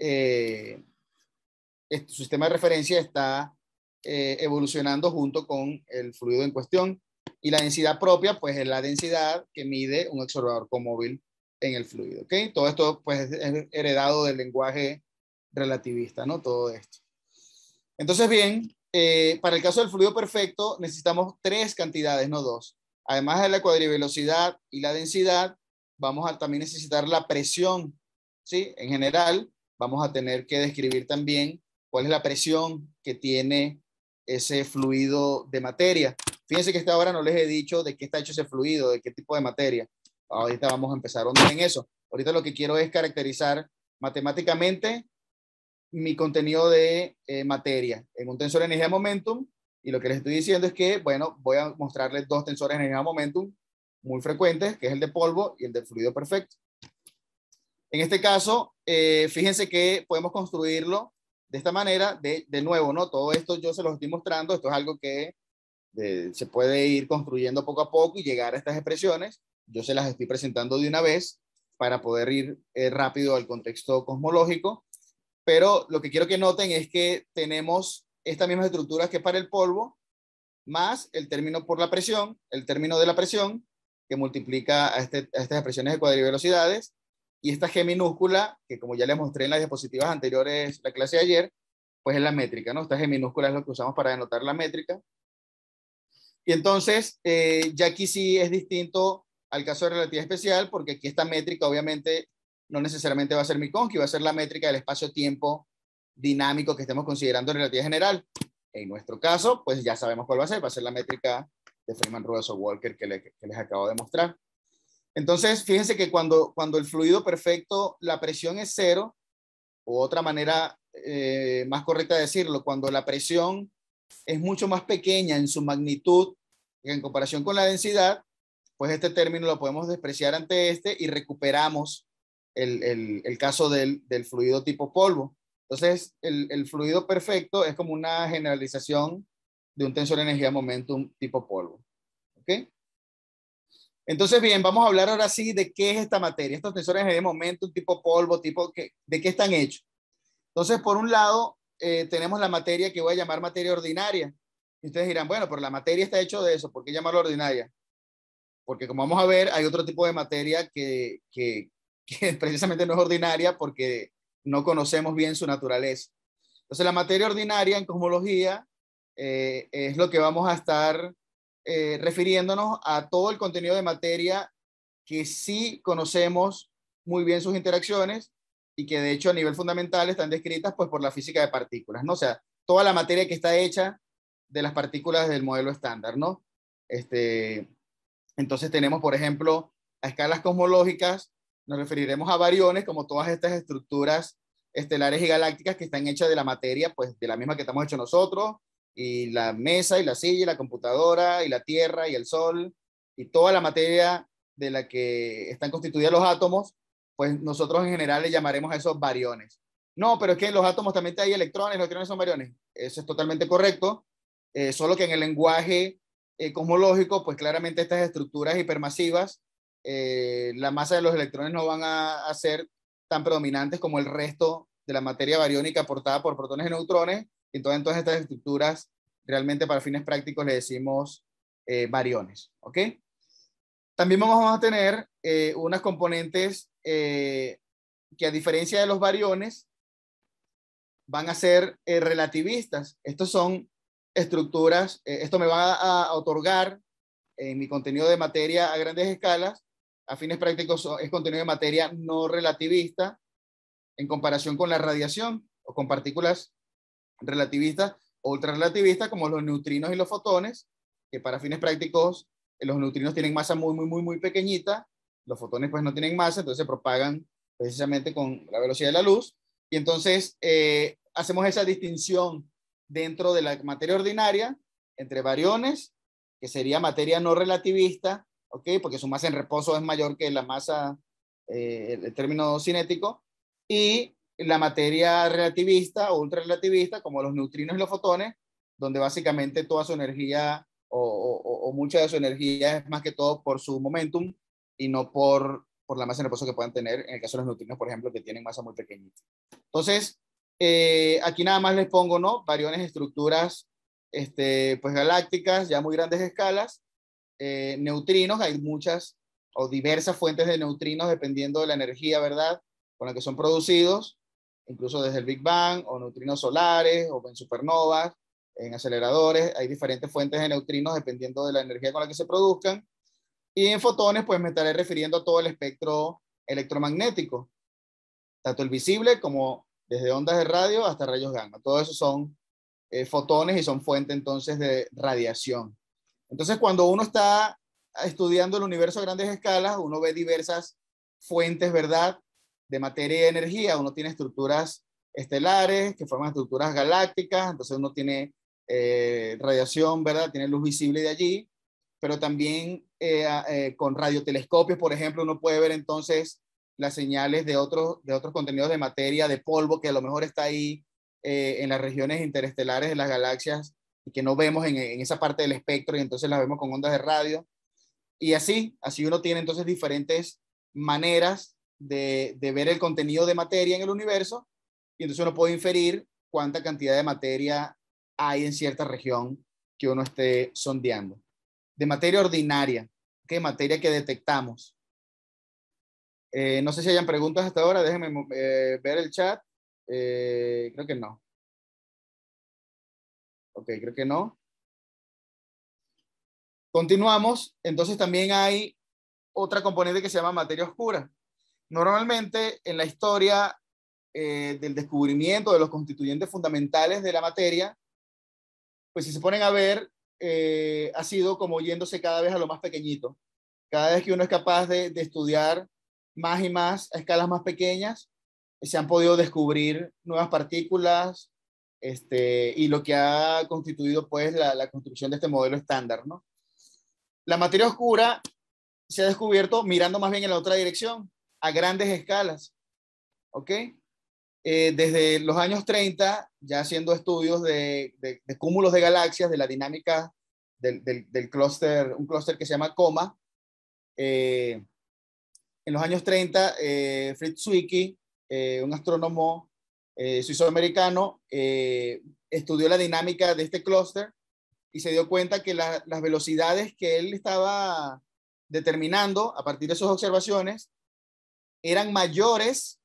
su sistema de referencia está evolucionando junto con el fluido en cuestión. Y la densidad propia, pues es la densidad que mide un observador comóvil en el fluido. ¿Ok? Todo esto, pues, es heredado del lenguaje relativista, ¿no? Todo esto. Entonces, bien, para el caso del fluido perfecto, necesitamos tres cantidades, no dos. Además de la cuadrivelocidad y la densidad, vamos a también necesitar la presión, ¿sí? En general, vamos a tener que describir también cuál es la presión que tiene ese fluido de materia. Fíjense que hasta ahora no les he dicho de qué está hecho ese fluido, de qué tipo de materia. Ahorita vamos a empezar a andar en eso. Ahorita lo que quiero es caracterizar matemáticamente mi contenido de materia en un tensor de energía momentum. Y lo que les estoy diciendo es que, bueno, voy a mostrarles dos tensores de energía momentum muy frecuentes, que es el de polvo y el de fluido perfecto. En este caso, fíjense que podemos construirlo de esta manera, de nuevo, ¿no? Todo esto yo se los estoy mostrando, esto es algo que se puede ir construyendo poco a poco y llegar a estas expresiones. Yo se las estoy presentando de una vez para poder ir rápido al contexto cosmológico, pero lo que quiero que noten es que tenemos estas mismas estructuras que para el polvo, más el término por la presión, el término de la presión, que multiplica a estas expresiones de cuadrivelocidades, y esta G minúscula, que como ya les mostré en las diapositivas anteriores, la clase de ayer, pues es la métrica, ¿no? Esta G minúscula es lo que usamos para denotar la métrica. Y entonces, ya aquí sí es distinto al caso de relatividad especial, porque aquí esta métrica obviamente no necesariamente va a ser Minkowski, va a ser la métrica del espacio-tiempo dinámico que estemos considerando en relatividad general. En nuestro caso, pues ya sabemos cuál va a ser la métrica de Feynman-Russell-Walker que les acabo de mostrar. Entonces, fíjense que cuando el fluido perfecto, la presión es cero, o otra manera más correcta de decirlo, cuando la presión es mucho más pequeña en su magnitud en comparación con la densidad, pues este término lo podemos despreciar ante este y recuperamos el caso del fluido tipo polvo. Entonces, el fluido perfecto es como una generalización de un tensor de energía momentum tipo polvo. ¿Ok? Entonces, bien, vamos a hablar ahora sí de qué es esta materia. Estos tensores de energía momentum tipo polvo, ¿de qué están hechos? Entonces, por un lado, tenemos la materia que voy a llamar materia ordinaria. Y ustedes dirán, bueno, pero la materia está hecho de eso, ¿por qué llamarla ordinaria? Porque como vamos a ver, hay otro tipo de materia que precisamente no es ordinaria porque no conocemos bien su naturaleza. Entonces, la materia ordinaria en cosmología es lo que vamos a estar refiriéndonos a todo el contenido de materia que sí conocemos muy bien sus interacciones y que de hecho a nivel fundamental están descritas pues por la física de partículas, ¿no? O sea, toda la materia que está hecha de las partículas del modelo estándar, ¿no? Entonces tenemos, por ejemplo, a escalas cosmológicas, nos referiremos a bariones como todas estas estructuras estelares y galácticas que están hechas de la materia, pues de la misma que estamos hechos nosotros, y la mesa y la silla y la computadora y la tierra y el sol y toda la materia de la que están constituidos los átomos, pues nosotros en general le llamaremos a esos bariones. No, pero es que en los átomos también hay electrones, los electrones son bariones. Eso es totalmente correcto, solo que en el lenguaje cosmológico, pues claramente estas estructuras hipermasivas, la masa de los electrones no van a ser tan predominantes como el resto de la materia bariónica aportada por protones y neutrones. Entonces, en todas estas estructuras, realmente para fines prácticos le decimos bariones. ¿Ok? También vamos a tener unas componentes que a diferencia de los bariones van a ser relativistas. Estos son estructuras, esto me va a otorgar en mi contenido de materia a grandes escalas, a fines prácticos es contenido de materia no relativista en comparación con la radiación. o con partículas relativistas o ultrarrelativistas, como los neutrinos y los fotones, que para fines prácticos los neutrinos tienen masa muy pequeñita, los fotones pues no tienen masa, entonces se propagan precisamente con la velocidad de la luz, y entonces hacemos esa distinción dentro de la materia ordinaria entre bariones, que sería materia no relativista, ¿ok? Porque su masa en reposo es mayor que la masa, el término cinético, y la materia relativista o ultrarrelativista, como los neutrinos y los fotones, donde básicamente toda su energía o mucha de su energía es más que todo por su momentum y no por la masa en reposo que puedan tener, en el caso de los neutrinos, por ejemplo, que tienen masa muy pequeñita. Entonces, aquí nada más les pongo, ¿no? Bariones, estructuras pues galácticas, ya muy grandes escalas, neutrinos, hay muchas o diversas fuentes de neutrinos dependiendo de la energía, ¿verdad?, con la que son producidos, incluso desde el Big Bang, o neutrinos solares, o en supernovas, en aceleradores, hay diferentes fuentes de neutrinos dependiendo de la energía con la que se produzcan. Y en fotones, pues me estaré refiriendo a todo el espectro electromagnético, tanto el visible como desde ondas de radio hasta rayos gamma. Todo eso son fotones y son fuente entonces de radiación. Entonces, cuando uno está estudiando el universo a grandes escalas, uno ve diversas fuentes, ¿verdad?, de materia y energía. Uno tiene estructuras estelares que forman estructuras galácticas, entonces uno tiene radiación, ¿verdad?, tiene luz visible de allí, pero también con radiotelescopios, por ejemplo, uno puede ver entonces las señales de otros contenidos de materia, de polvo, que a lo mejor está ahí en las regiones interestelares de las galaxias y que no vemos en esa parte del espectro, y entonces las vemos con ondas de radio. Y así uno tiene entonces diferentes maneras de ver el contenido de materia en el universo, y entonces uno puede inferir cuánta cantidad de materia hay en cierta región que uno esté sondeando. De materia ordinaria, ¿qué materia que detectamos? No sé si hayan preguntas hasta ahora, déjenme ver el chat. Creo que no. Ok, creo que no. Continuamos. Entonces también hay otra componente que se llama materia oscura. Normalmente en la historia del descubrimiento de los constituyentes fundamentales de la materia, pues si se ponen a ver, ha sido como yéndose cada vez a lo más pequeñito. Cada vez que uno es capaz de estudiar más y más a escalas más pequeñas, se han podido descubrir nuevas partículas, y lo que ha constituido pues la construcción de este modelo estándar, ¿no? La materia oscura se ha descubierto mirando más bien en la otra dirección, a grandes escalas, ¿ok? Desde los años 30, ya haciendo estudios de cúmulos de galaxias, de la dinámica del clúster, un clúster que se llama COMA. En los años 30, Fritz Zwicky, un astrónomo suizoamericano, estudió la dinámica de este clúster y se dio cuenta que las velocidades que él estaba determinando a partir de sus observaciones eran mayores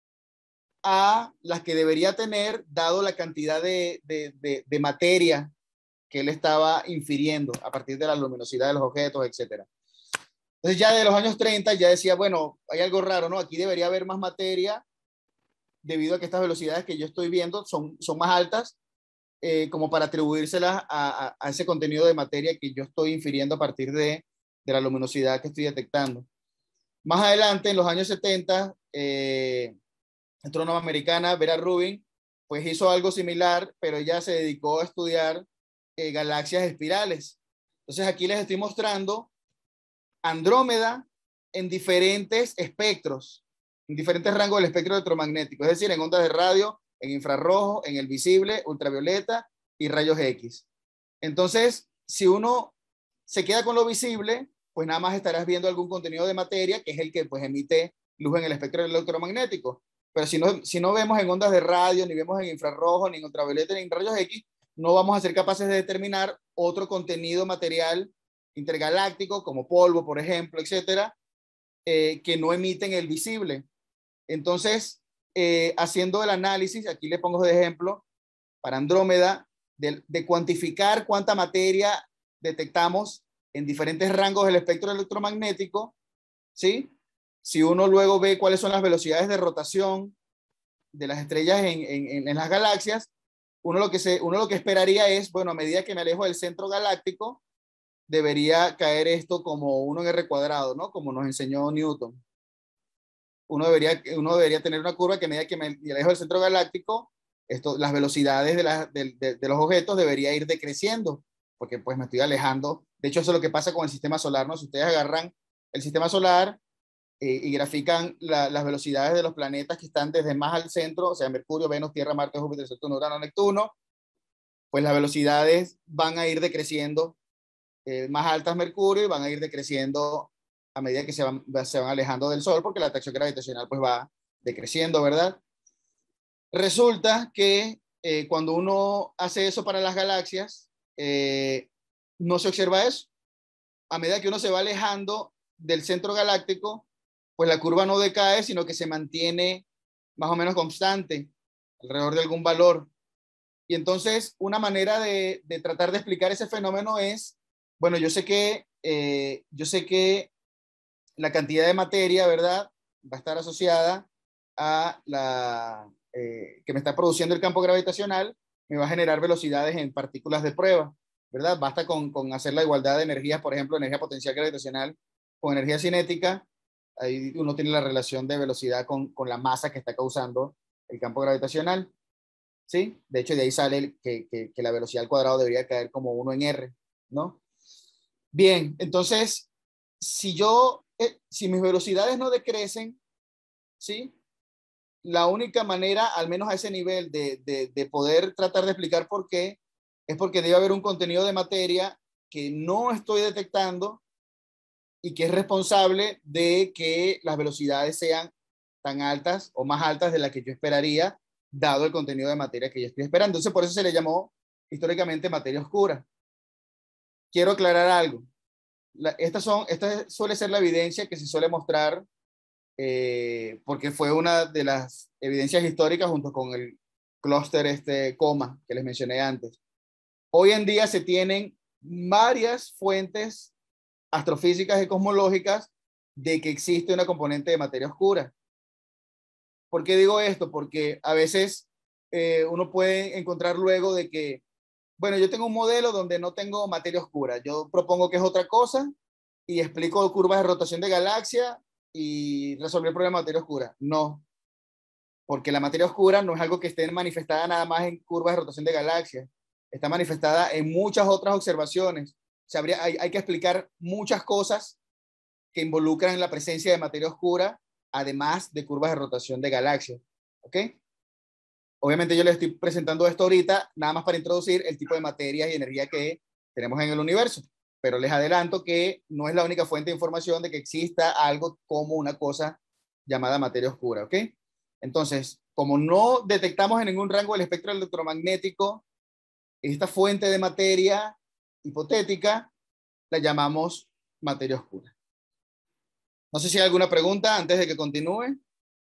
a las que debería tener dado la cantidad de materia que él estaba infiriendo a partir de la luminosidad de los objetos, etc. Entonces ya de los años 30 ya decía, bueno, hay algo raro, ¿no? Aquí debería haber más materia debido a que estas velocidades que yo estoy viendo son más altas, como para atribuírselas a ese contenido de materia que yo estoy infiriendo a partir de la luminosidad que estoy detectando. Más adelante, en los años 70, astrónoma americana Vera Rubin, pues hizo algo similar, pero ella se dedicó a estudiar galaxias espirales. Entonces aquí les estoy mostrando Andrómeda en diferentes espectros, en diferentes rangos del espectro electromagnético, es decir, en ondas de radio, en infrarrojo, en el visible, ultravioleta y rayos X. Entonces, si uno se queda con lo visible, pues nada más estarás viendo algún contenido de materia, que es el que pues emite luz en el espectro electromagnético. Pero si no vemos en ondas de radio, ni vemos en infrarrojo, ni en ultravioleta, ni en rayos X, no vamos a ser capaces de determinar otro contenido material intergaláctico, como polvo, por ejemplo, etcétera, que no emiten el visible. Entonces, haciendo el análisis, aquí le pongo de ejemplo, para Andrómeda, de cuantificar cuánta materia detectamos en diferentes rangos del espectro electromagnético, ¿sí? Si uno luego ve cuáles son las velocidades de rotación de las estrellas en las galaxias, uno lo que esperaría es, bueno, a medida que me alejo del centro galáctico, debería caer esto como 1 en R cuadrado, ¿no? Como nos enseñó Newton. Uno debería tener una curva que a medida que me alejo del centro galáctico, las velocidades de los objetos debería ir decreciendo, porque pues me estoy alejando. De hecho, eso es lo que pasa con el sistema solar, ¿no? Si ustedes agarran el sistema solar y grafican las velocidades de los planetas que están desde más al centro, o sea, Mercurio, Venus, Tierra, Marte, Júpiter, Saturno, Urano, Neptuno, pues las velocidades van a ir decreciendo, más altas Mercurio, y van a ir decreciendo a medida que se van alejando del Sol, porque la atracción gravitacional pues va decreciendo, ¿verdad? Resulta que cuando uno hace eso para las galaxias, no se observa eso. A medida que uno se va alejando del centro galáctico, pues la curva no decae, sino que se mantiene más o menos constante, alrededor de algún valor. Y entonces, una manera de tratar de explicar ese fenómeno es, bueno, yo sé que la cantidad de materia, ¿verdad?, va a estar asociada a la que me está produciendo el campo gravitacional, me va a generar velocidades en partículas de prueba, ¿verdad? Basta con hacer la igualdad de energías, por ejemplo, energía potencial gravitacional con energía cinética. Ahí uno tiene la relación de velocidad con la masa que está causando el campo gravitacional, ¿sí? De hecho, de ahí sale que la velocidad al cuadrado debería caer como 1 en R, ¿no? Bien, entonces, si mis velocidades no decrecen, ¿sí? La única manera, al menos a ese nivel, de poder tratar de explicar por qué, es porque debe haber un contenido de materia que no estoy detectando y que es responsable de que las velocidades sean tan altas o más altas de las que yo esperaría, dado el contenido de materia que yo estoy esperando. Entonces, por eso se le llamó históricamente materia oscura. Quiero aclarar algo. Esta suele ser la evidencia que se suele mostrar, porque fue una de las evidencias históricas junto con el clúster coma que les mencioné antes. Hoy en día se tienen varias fuentes astrofísicas y cosmológicas de que existe una componente de materia oscura. ¿Por qué digo esto? Porque a veces uno puede encontrar luego de que, bueno, yo tengo un modelo donde no tengo materia oscura. Yo propongo que es otra cosa y explico curvas de rotación de galaxia y resolver el problema de materia oscura. No, porque la materia oscura no es algo que esté manifestada nada más en curvas de rotación de galaxias. Está manifestada en muchas otras observaciones. O sea, hay que explicar muchas cosas que involucran la presencia de materia oscura, además de curvas de rotación de galaxias. ¿Ok? Obviamente yo les estoy presentando esto ahorita, nada más para introducir el tipo de materia y energía que tenemos en el universo. Pero les adelanto que no es la única fuente de información de que exista algo como una cosa llamada materia oscura. ¿Ok? Entonces, como no detectamos en ningún rango del espectro electromagnético esta fuente de materia hipotética, la llamamos materia oscura. No sé si hay alguna pregunta antes de que continúe.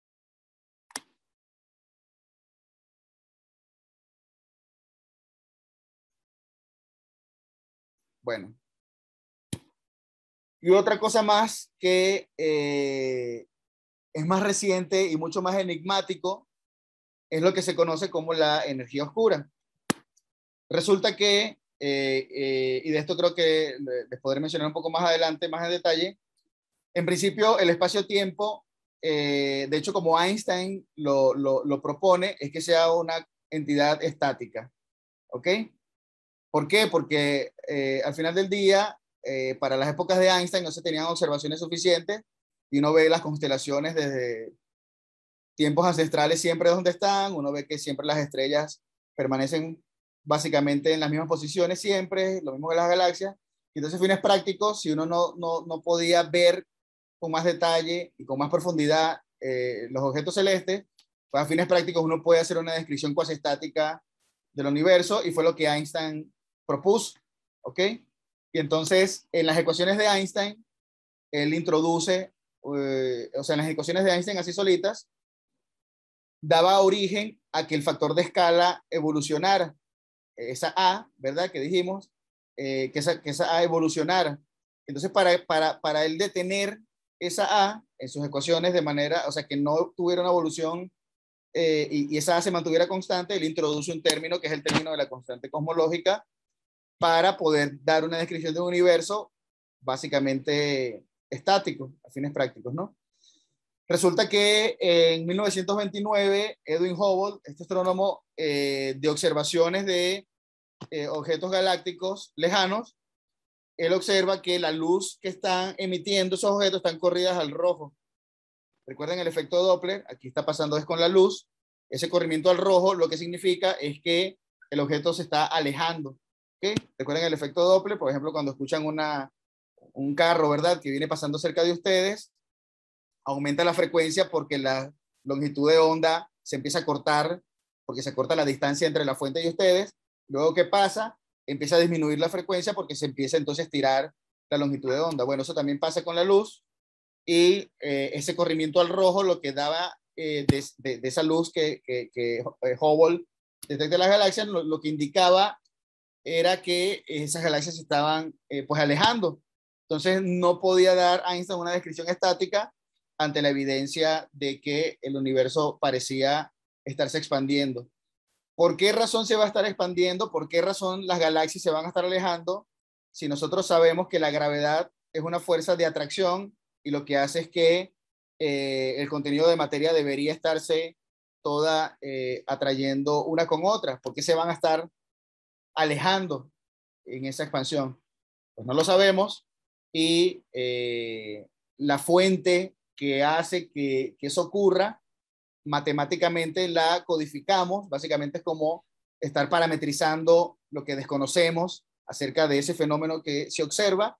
Bueno. Y otra cosa más que es más reciente y mucho más enigmático es lo que se conoce como la energía oscura. Resulta que, y de esto creo que les podré mencionar un poco más adelante, más en detalle, en principio el espacio-tiempo, de hecho como Einstein lo propone, es que sea una entidad estática. ¿Ok? ¿Por qué? Porque al final del día, para las épocas de Einstein no se tenían observaciones suficientes y uno ve las constelaciones desde tiempos ancestrales siempre donde están, uno ve que siempre las estrellas permanecen básicamente en las mismas posiciones siempre, lo mismo que las galaxias, y entonces fines prácticos, si uno no podía ver con más detalle y con más profundidad los objetos celestes, pues a fines prácticos uno puede hacer una descripción cuasi estática del universo y fue lo que Einstein propuso, ¿ok? Y entonces en las ecuaciones de Einstein, él introduce, o sea, en las ecuaciones de Einstein así solitas, daba origen a que el factor de escala evolucionara, esa A, ¿verdad? Que dijimos, que esa A evolucionara. Entonces para él detener esa A en sus ecuaciones de manera, o sea, que no tuviera una evolución y esa A se mantuviera constante, él introduce un término que es el término de la constante cosmológica para poder dar una descripción de un universo básicamente estático, a fines prácticos, ¿no? Resulta que en 1929, Edwin Hubble, este astrónomo de observaciones de objetos galácticos lejanos, él observa que la luz que están emitiendo esos objetos están corridas al rojo. Recuerden el efecto Doppler, aquí está pasando es con la luz, ese corrimiento al rojo lo que significa es que el objeto se está alejando. ¿Okay? Recuerden el efecto Doppler, por ejemplo, cuando escuchan un carro, ¿verdad?, que viene pasando cerca de ustedes, aumenta la frecuencia porque la longitud de onda se empieza a cortar, porque se corta la distancia entre la fuente y ustedes. Luego, ¿qué pasa? Empieza a disminuir la frecuencia porque se empieza entonces a estirar la longitud de onda. Bueno, eso también pasa con la luz, y ese corrimiento al rojo lo que daba de esa luz que Hubble detecta las galaxias, lo que indicaba era que esas galaxias se estaban pues alejando. Entonces no podía dar Einstein una descripción estática ante la evidencia de que el universo parecía estarse expandiendo. ¿Por qué razón se va a estar expandiendo? ¿Por qué razón las galaxias se van a estar alejando? Si nosotros sabemos que la gravedad es una fuerza de atracción y lo que hace es que el contenido de materia debería estarse toda atrayendo una con otra. ¿Por qué se van a estar alejando en esa expansión? Pues no lo sabemos, y la fuente que hace que eso ocurra, matemáticamente la codificamos. Básicamente es como estar parametrizando lo que desconocemos acerca de ese fenómeno que se observa.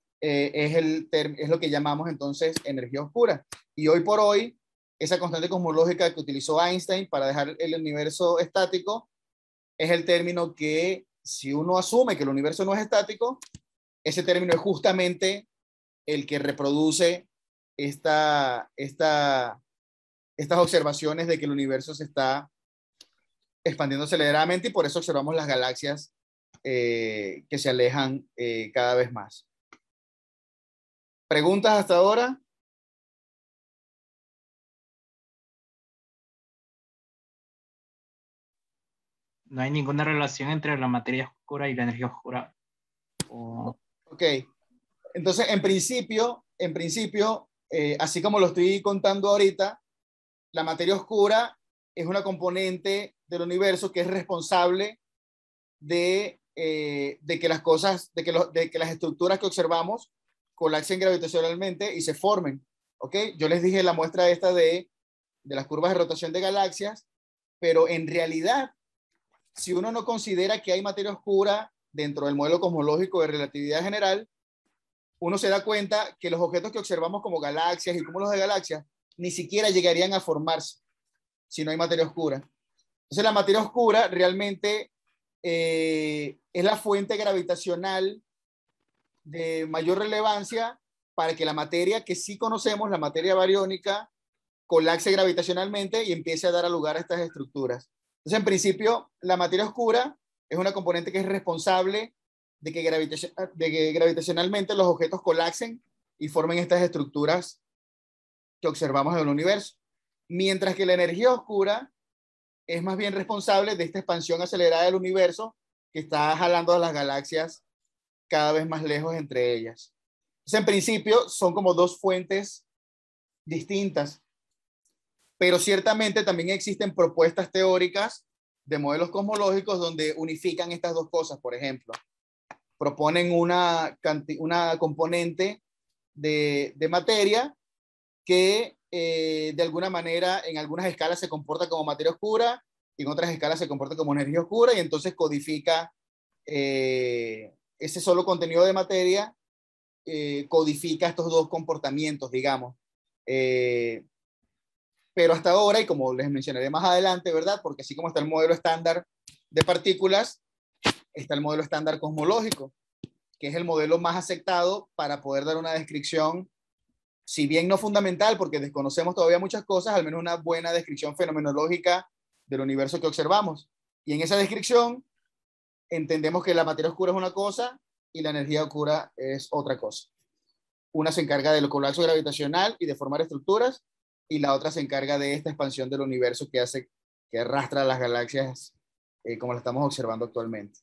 Es lo que llamamos entonces energía oscura. Y hoy por hoy, esa constante cosmológica que utilizó Einstein para dejar el universo estático es el término que, si uno asume que el universo no es estático, ese término es justamente el que reproduce estas observaciones de que el universo se está expandiendo aceleradamente, y por eso observamos las galaxias que se alejan cada vez más. ¿Preguntas hasta ahora? No hay ninguna relación entre la materia oscura y la energía oscura. Ok. Entonces, en principio, así como lo estoy contando ahorita, la materia oscura es una componente del universo que es responsable de que las cosas, de que las estructuras que observamos colapsen gravitacionalmente y se formen. ¿Ok? Yo les dije la muestra esta de las curvas de rotación de galaxias, pero en realidad, si uno no considera que hay materia oscura dentro del modelo cosmológico de relatividad general, uno se da cuenta que los objetos que observamos como galaxias y cúmulos de galaxias ni siquiera llegarían a formarse si no hay materia oscura. Entonces la materia oscura realmente es la fuente gravitacional de mayor relevancia para que la materia que sí conocemos, la materia bariónica, colapse gravitacionalmente y empiece a dar lugar a estas estructuras. Entonces, en principio, la materia oscura es una componente que es responsable de que gravitacionalmente los objetos colapsen y formen estas estructuras que observamos en el universo. Mientras que la energía oscura es más bien responsable de esta expansión acelerada del universo que está jalando a las galaxias cada vez más lejos entre ellas. Entonces, en principio, son como dos fuentes distintas, pero ciertamente también existen propuestas teóricas de modelos cosmológicos donde unifican estas dos cosas. Por ejemplo, proponen una componente de materia que de alguna manera en algunas escalas se comporta como materia oscura y en otras escalas se comporta como energía oscura, y entonces codifica ese solo contenido de materia, codifica estos dos comportamientos, digamos. Pero hasta ahora, y como les mencionaré más adelante, ¿verdad? Porque así como está el modelo estándar de partículas, está el modelo estándar cosmológico, que es el modelo más aceptado para poder dar una descripción, si bien no fundamental, porque desconocemos todavía muchas cosas, al menos una buena descripción fenomenológica del universo que observamos. Y en esa descripción entendemos que la materia oscura es una cosa y la energía oscura es otra cosa. Una se encarga del colapso gravitacional y de formar estructuras, y la otra se encarga de esta expansión del universo que arrastra las galaxias como la estamos observando actualmente.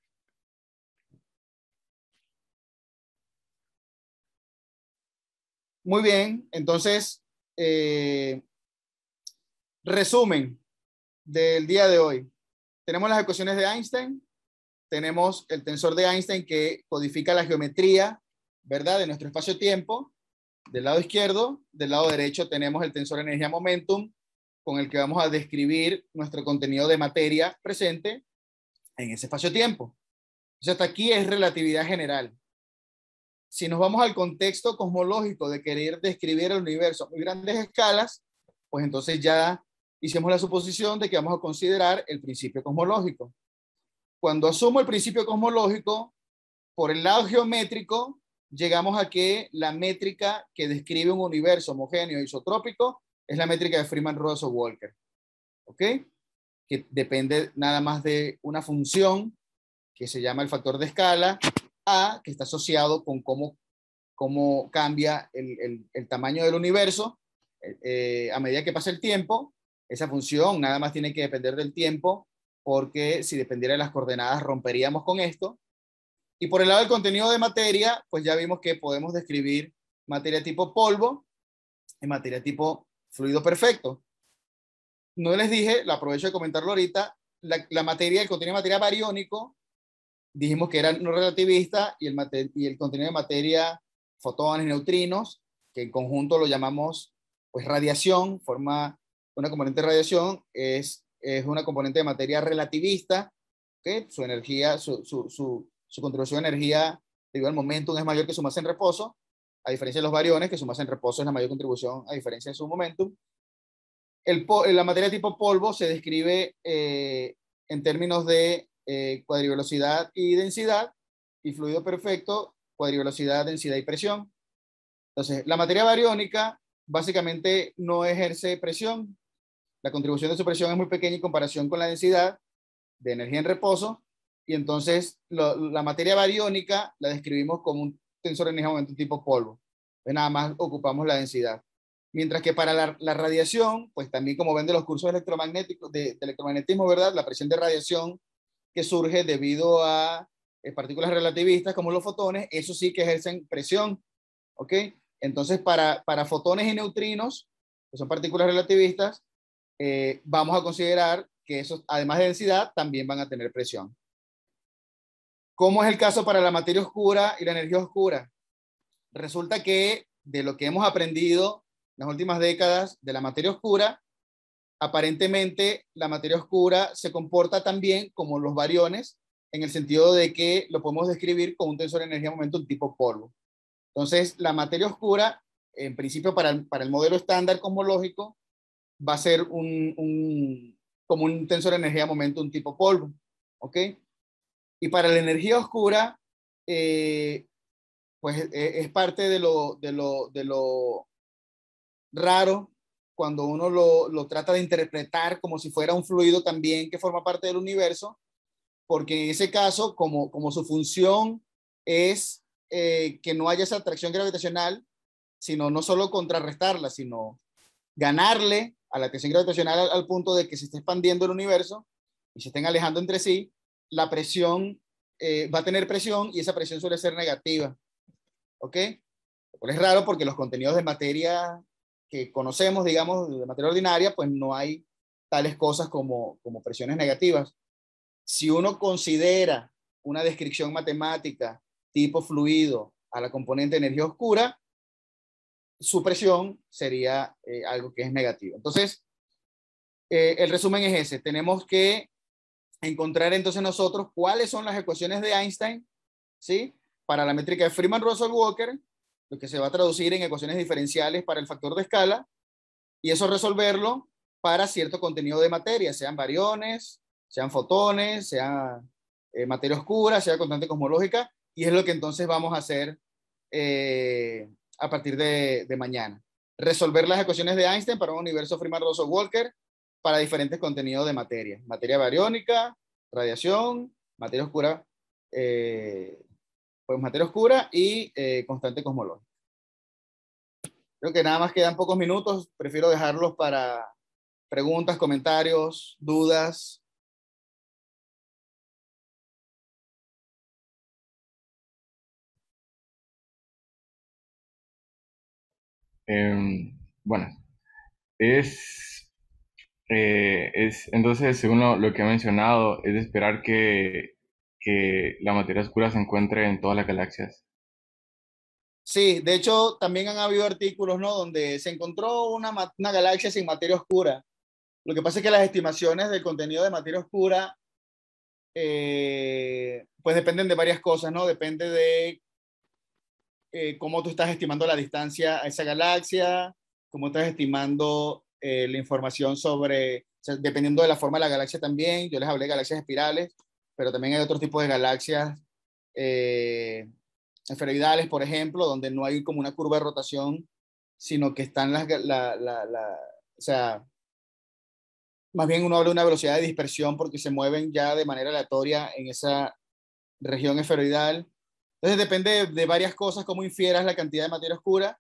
Muy bien, entonces, resumen del día de hoy. Tenemos las ecuaciones de Einstein, tenemos el tensor de Einstein que codifica la geometría, ¿verdad?, de nuestro espacio-tiempo. Del lado izquierdo, del lado derecho tenemos el tensor energía-momentum, con el que vamos a describir nuestro contenido de materia presente en ese espacio-tiempo. Entonces, hasta aquí es relatividad general. Si nos vamos al contexto cosmológico de querer describir el universo a muy grandes escalas, pues entonces ya hicimos la suposición de que vamos a considerar el principio cosmológico. Cuando asumo el principio cosmológico, por el lado geométrico, llegamos a que la métrica que describe un universo homogéneo isotrópico es la métrica de Freeman-Russell-Walker. ¿Ok? Que depende nada más de una función que se llama el factor de escala A, que está asociado con cómo cambia el tamaño del universo a medida que pasa el tiempo. Esa función nada más tiene que depender del tiempo, porque si dependiera de las coordenadas romperíamos con esto. Y por el lado del contenido de materia, pues ya vimos que podemos describir materia tipo polvo y materia tipo fluido perfecto. No les dije, lo aprovecho de comentarlo ahorita, la materia, el contenido de materia bariónico, dijimos que era no relativista, y el contenido de materia, fotones y neutrinos, que en conjunto lo llamamos pues radiación, forma una componente de radiación, es una componente de materia relativista, ¿okay? Su energía, su contribución de energía debido al momentum es mayor que su masa en reposo, a diferencia de los bariones, que su masa en reposo es la mayor contribución a diferencia de su momentum. La materia tipo polvo se describe en términos de cuadrivelocidad y densidad, y fluido perfecto, cuadrivelocidad, densidad y presión. Entonces, la materia bariónica básicamente no ejerce presión. La contribución de su presión es muy pequeña en comparación con la densidad de energía en reposo, y entonces la materia bariónica la describimos como un tensor de energía-momento tipo polvo. Entonces, nada más ocupamos la densidad. Mientras que para la radiación, pues también como ven de los cursos electromagnéticos, de electromagnetismo, ¿verdad? La presión de radiación que surge debido a partículas relativistas como los fotones, eso sí que ejercen presión, ¿ok? Entonces, para fotones y neutrinos, que son partículas relativistas, vamos a considerar que esos, además de densidad, también van a tener presión. ¿Cómo es el caso para la materia oscura y la energía oscura? Resulta que de lo que hemos aprendido en las últimas décadas de la materia oscura, aparentemente la materia oscura se comporta también como los bariones, en el sentido de que lo podemos describir con un tensor de energía-momentum tipo polvo. Entonces, la materia oscura, en principio para el modelo estándar cosmológico, va a ser como un tensor de energía-momentum tipo polvo. ¿Ok? Y para la energía oscura, pues es parte de lo raro cuando uno lo trata de interpretar como si fuera un fluido también que forma parte del universo, porque en ese caso, como su función es que no haya esa atracción gravitacional, sino no solo contrarrestarla, sino ganarle a la atracción gravitacional al punto de que se esté expandiendo el universo y se estén alejando entre sí, la presión va a tener presión, y esa presión suele ser negativa. ¿Ok? Pues es raro porque los contenidos de materia que conocemos, digamos, de materia ordinaria, pues no hay tales cosas como presiones negativas. Si uno considera una descripción matemática tipo fluido a la componente de energía oscura, su presión sería algo que es negativo. Entonces, el resumen es ese. Tenemos que encontrar entonces nosotros cuáles son las ecuaciones de Einstein, ¿sí? Para la métrica de Freeman-Russell-Walker, lo que se va a traducir en ecuaciones diferenciales para el factor de escala, y eso resolverlo para cierto contenido de materia, sean bariones, sean fotones, sea materia oscura, sea constante cosmológica, y es lo que entonces vamos a hacer a partir de mañana. Resolver las ecuaciones de Einstein para un universo Freeman-Russell-Walker para diferentes contenidos de materia. Materia bariónica, radiación, materia oscura, pues materia oscura y constante cosmológica. Creo que nada más quedan pocos minutos. Prefiero dejarlos para preguntas, comentarios, dudas. Bueno, entonces, según lo que he mencionado, es de esperar que la materia oscura se encuentre en todas las galaxias. Sí, de hecho, también han habido artículos, ¿no? Donde se encontró una galaxia sin materia oscura. Lo que pasa es que las estimaciones del contenido de materia oscura, pues dependen de varias cosas, ¿no? Depende de cómo tú estás estimando la distancia a esa galaxia, cómo estás estimando la información sobre, o sea, dependiendo de la forma de la galaxia también. Yo les hablé de galaxias espirales, pero también hay otros tipos de galaxias esferoidales, por ejemplo, donde no hay como una curva de rotación, sino que están o sea, más bien uno habla de una velocidad de dispersión porque se mueven ya de manera aleatoria en esa región esferoidal. Entonces depende de varias cosas, cómo infieras la cantidad de materia oscura,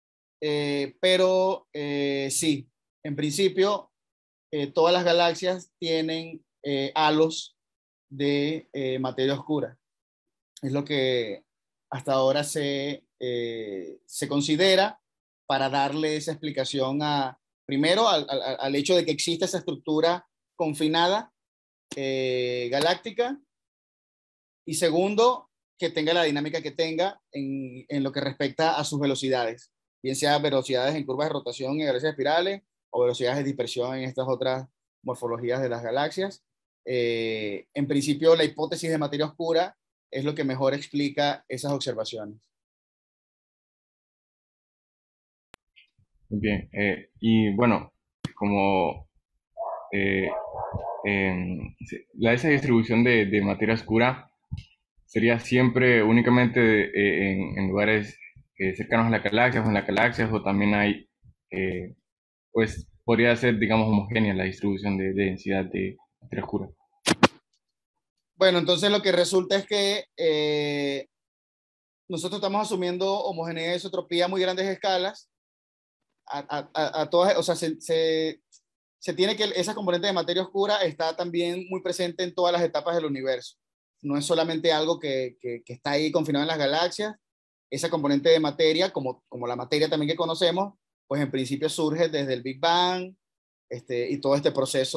pero sí, en principio todas las galaxias tienen halos de materia oscura. Es lo que hasta ahora se considera para darle esa explicación primero al hecho de que existe esa estructura confinada galáctica, y segundo, que tenga la dinámica que tenga en lo que respecta a sus velocidades, bien sea velocidades en curvas de rotación en galaxias espirales o velocidades de dispersión en estas otras morfologías de las galaxias. En principio, la hipótesis de materia oscura es lo que mejor explica esas observaciones. Muy bien. Y bueno, como esa distribución de materia oscura sería siempre únicamente en lugares cercanos a las galaxias o en las galaxias, o también hay, pues podría ser, digamos, homogénea la distribución de densidad de materia oscura. Bueno, entonces lo que resulta es que nosotros estamos asumiendo homogeneidad y isotropía a muy grandes escalas. A todas, o sea, se tiene que esa componente de materia oscura está también muy presente en todas las etapas del universo. No es solamente algo que está ahí confinado en las galaxias. Esa componente de materia, como la materia también que conocemos, pues en principio surge desde el Big Bang, y todo este proceso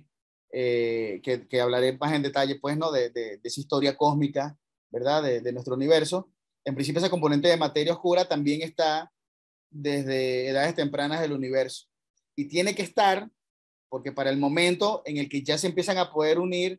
que hablaré más en detalle, pues, ¿no? De esa historia cósmica, ¿verdad? De nuestro universo. En principio esa componente de materia oscura también está desde edades tempranas del universo. Y tiene que estar, porque para el momento en el que ya se empiezan a poder unir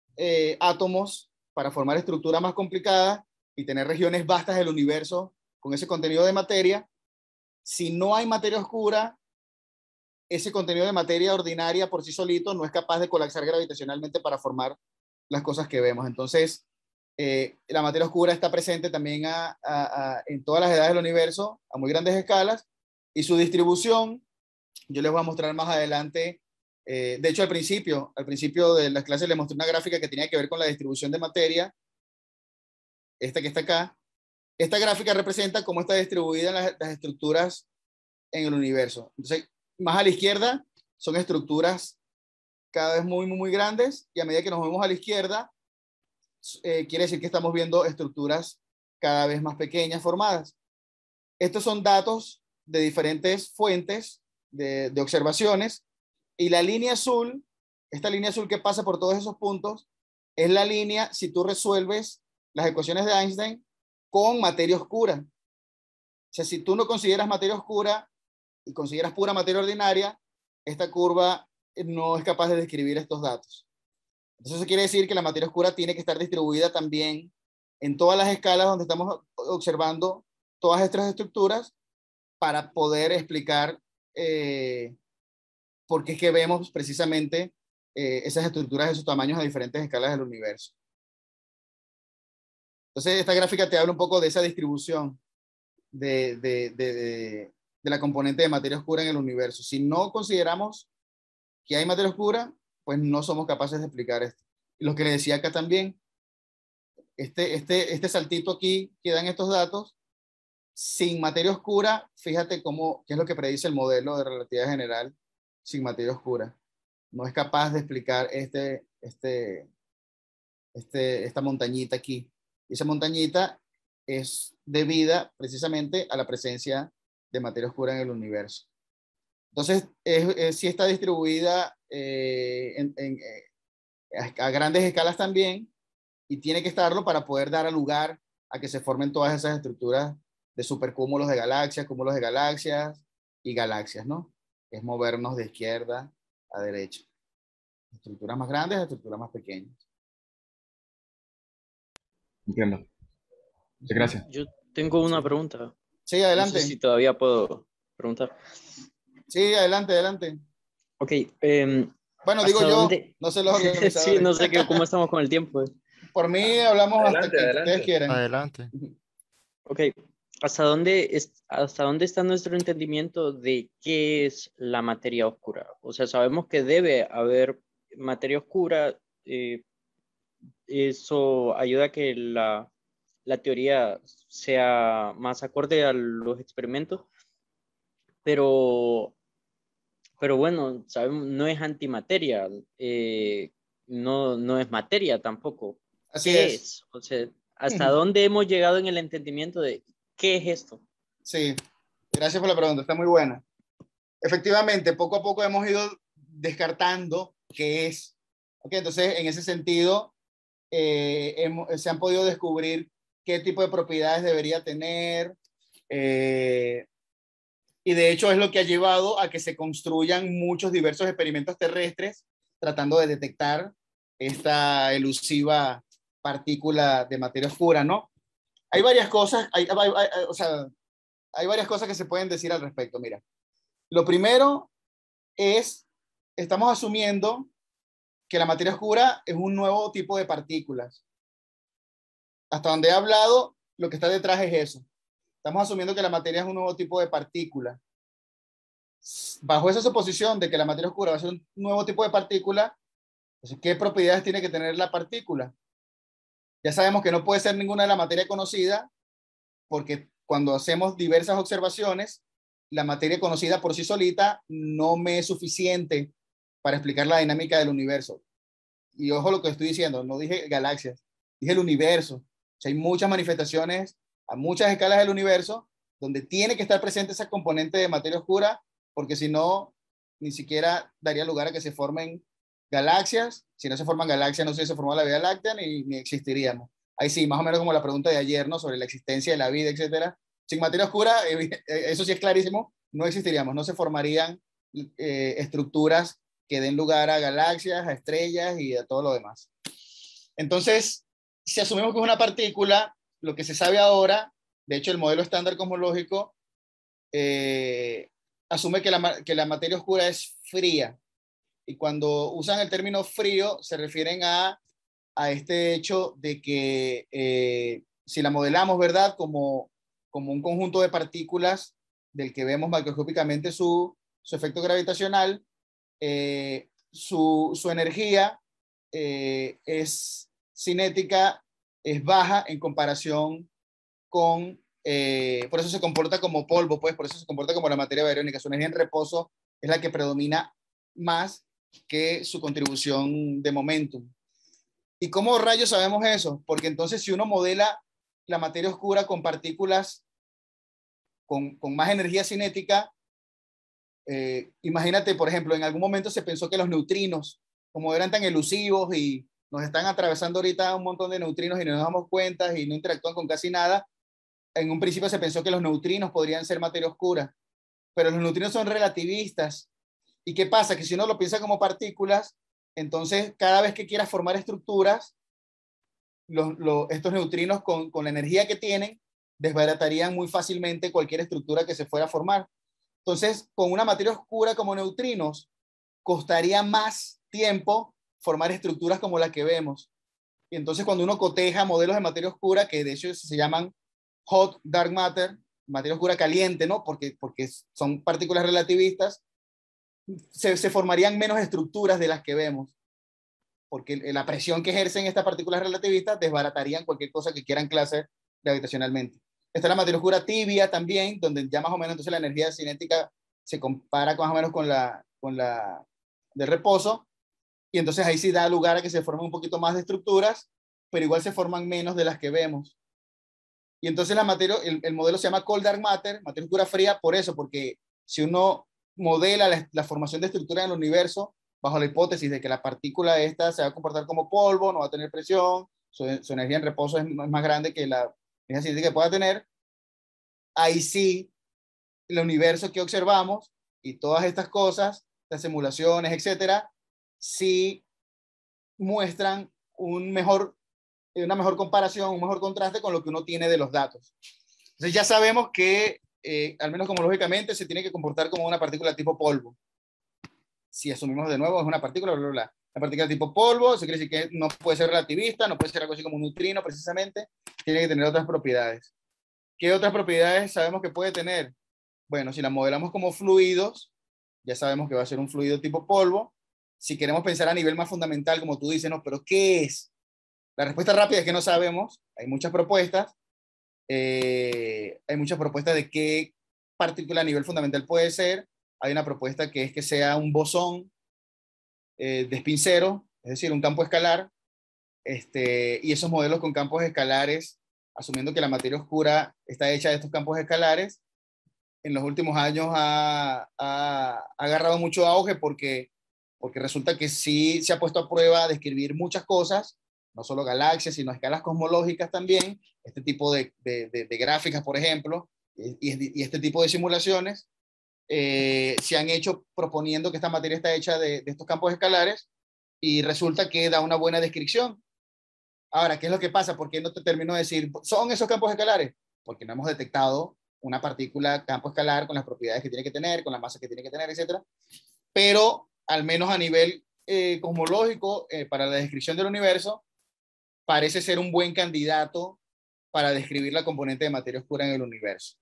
átomos para formar estructuras más complicadas y tener regiones vastas del universo con ese contenido de materia, si no hay materia oscura, ese contenido de materia ordinaria por sí solito no es capaz de colapsar gravitacionalmente para formar las cosas que vemos. Entonces, la materia oscura está presente también en todas las edades del universo, a muy grandes escalas, y su distribución, yo les voy a mostrar más adelante. De hecho, al principio de las clases les mostré una gráfica que tenía que ver con la distribución de materia, esta que está acá. Esta gráfica representa cómo está distribuida las estructuras en el universo. Entonces, más a la izquierda son estructuras cada vez muy, muy, muy grandes, y a medida que nos movemos a la izquierda, quiere decir que estamos viendo estructuras cada vez más pequeñas formadas. Estos son datos de diferentes fuentes de observaciones, y la línea azul, esta línea azul que pasa por todos esos puntos, es la línea si tú resuelves las ecuaciones de Einstein con materia oscura. O sea, si tú no consideras materia oscura y consideras pura materia ordinaria, esta curva no es capaz de describir estos datos. Entonces eso quiere decir que la materia oscura tiene que estar distribuida también en todas las escalas donde estamos observando todas estas estructuras para poder explicar por qué es que vemos precisamente esas estructuras de esos tamaños a diferentes escalas del universo. Entonces esta gráfica te habla un poco de esa distribución de la componente de materia oscura en el universo. Si no consideramos que hay materia oscura, pues no somos capaces de explicar esto. Y lo que les decía acá también, este saltito aquí que dan estos datos, Sin materia oscura, fíjate qué es lo que predice el modelo de relatividad general sin materia oscura. No es capaz de explicar esta montañita aquí. Y esa montañita es debida precisamente a la presencia de materia oscura en el universo. Entonces, sí está distribuida a grandes escalas también, y tiene que estarlo para poder dar lugar a que se formen todas esas estructuras de supercúmulos de galaxias, cúmulos de galaxias y galaxias, ¿no? Es movernos de izquierda a derecha. Estructuras más grandes a estructuras más pequeñas. Entiendo. Muchas gracias. Yo tengo una pregunta. Sí, adelante. No sé si todavía puedo preguntar. Sí, adelante, adelante. Ok. Bueno, digo ¿hasta yo, dónde? no sé los organizadores. Sí, no sé cómo estamos con el tiempo. Por mí hablamos Adelante, hasta que adelante. ustedes quieran. Adelante. Ok. ¿Hasta dónde está nuestro entendimiento de qué es la materia oscura? O sea, sabemos que debe haber materia oscura. Eso ayuda a que la teoría sea más acorde a los experimentos. Pero bueno, sabemos, no es antimateria, no es materia tampoco. Así ¿Qué es. es? O sea, ¿hasta dónde hemos llegado en el entendimiento de qué es esto? Sí, gracias por la pregunta, está muy buena. Efectivamente, poco a poco hemos ido descartando qué es. Okay, entonces, en ese sentido, se han podido descubrir qué tipo de propiedades debería tener, y de hecho es lo que ha llevado a que se construyan muchos diversos experimentos terrestres tratando de detectar esta elusiva partícula de materia oscura, ¿no? Hay varias cosas, o sea, hay varias cosas que se pueden decir al respecto. Mira, lo primero es, estamos asumiendo que la materia oscura es un nuevo tipo de partículas. Hasta donde he hablado, lo que está detrás es eso. Estamos asumiendo que la materia es un nuevo tipo de partícula. Bajo esa suposición de que la materia oscura va a ser un nuevo tipo de partícula, ¿qué propiedades tiene que tener la partícula? Ya sabemos que no puede ser ninguna de la materia conocida, porque cuando hacemos diversas observaciones, la materia conocida por sí solita no me es suficiente para explicar la dinámica del universo. Y ojo lo que estoy diciendo, no dije galaxias, dije el universo. O sea, hay muchas manifestaciones a muchas escalas del universo donde tiene que estar presente esa componente de materia oscura, porque si no, ni siquiera daría lugar a que se formen galaxias. Si no se forman galaxias, no sé si se formó la Vía Láctea, ni existiríamos. Ahí sí, más o menos como la pregunta de ayer, ¿no? Sobre la existencia de la vida, etcétera. Sin materia oscura, eso sí es clarísimo, no existiríamos, no se formarían estructuras que den lugar a galaxias, a estrellas y a todo lo demás. Entonces, si asumimos que es una partícula, lo que se sabe ahora, de hecho el modelo estándar cosmológico asume que la materia oscura es fría. Y cuando usan el término frío, se refieren a este hecho de que si la modelamos, ¿verdad? Como un conjunto de partículas del que vemos macroscópicamente su efecto gravitacional, su energía es cinética, es baja en comparación con, por eso se comporta como polvo, pues por eso se comporta como la materia bariónica. Su energía en reposo es la que predomina más que su contribución de momentum. ¿Y cómo rayos sabemos eso? Porque entonces si uno modela la materia oscura con partículas con más energía cinética, imagínate, por ejemplo, en algún momento se pensó que los neutrinos, como eran tan elusivos y nos están atravesando ahorita un montón de neutrinos y no nos damos cuenta y no interactúan con casi nada, en un principio se pensó que los neutrinos podrían ser materia oscura, pero los neutrinos son relativistas. ¿Y qué pasa? Que si uno lo piensa como partículas, entonces cada vez que quieras formar estructuras, estos neutrinos con la energía que tienen, desbaratarían muy fácilmente cualquier estructura que se fuera a formar. Entonces, con una materia oscura como neutrinos, costaría más tiempo formar estructuras como las que vemos. Y entonces cuando uno coteja modelos de materia oscura, que de hecho se llaman hot dark matter, materia oscura caliente, ¿no? Porque son partículas relativistas, se formarían menos estructuras de las que vemos, porque la presión que ejercen estas partículas relativistas desbaratarían cualquier cosa que quieran anclarse gravitacionalmente. Está la materia oscura tibia también, donde ya más o menos entonces la energía cinética se compara más o menos con la del reposo, y entonces ahí sí da lugar a que se formen un poquito más de estructuras, pero igual se forman menos de las que vemos. Y entonces el modelo se llama Cold Dark Matter, materia oscura fría, por eso, porque si uno modela la formación de estructura en el universo bajo la hipótesis de que la partícula esta se va a comportar como polvo, no va a tener presión, su energía en reposo es más grande que la energía cinética que pueda tener, ahí sí el universo que observamos y todas estas cosas, las simulaciones, etcétera, sí muestran una mejor comparación, un mejor contraste con lo que uno tiene de los datos. Entonces ya sabemos que, al menos cosmológicamente, se tiene que comportar como una partícula tipo polvo. Si asumimos de nuevo, es una partícula, bla, bla, bla. La partícula tipo polvo, eso quiere decir que no puede ser relativista, no puede ser algo así como un neutrino, precisamente, tiene que tener otras propiedades. ¿Qué otras propiedades sabemos que puede tener? Bueno, si la modelamos como fluidos, ya sabemos que va a ser un fluido tipo polvo. Si queremos pensar a nivel más fundamental, como tú dices, no, pero ¿qué es? La respuesta rápida es que no sabemos. Hay muchas propuestas. Hay muchas propuestas de qué partícula a nivel fundamental puede ser. Hay una propuesta que es que sea un bosón de spin cero, es decir, un campo escalar. Y esos modelos con campos escalares, asumiendo que la materia oscura está hecha de estos campos escalares, en los últimos años ha agarrado mucho auge porque resulta que sí se ha puesto a prueba describir muchas cosas, no solo galaxias, sino escalas cosmológicas también, este tipo de gráficas, por ejemplo, y este tipo de simulaciones se han hecho proponiendo que esta materia está hecha de estos campos escalares y resulta que da una buena descripción. Ahora, ¿qué es lo que pasa? ¿Por qué no te termino de decir, son esos campos escalares? Porque no hemos detectado una partícula campo escalar con las propiedades que tiene que tener, con la masa que tiene que tener, etcétera. Pero al menos a nivel cosmológico, para la descripción del universo, parece ser un buen candidato para describir la componente de materia oscura en el universo.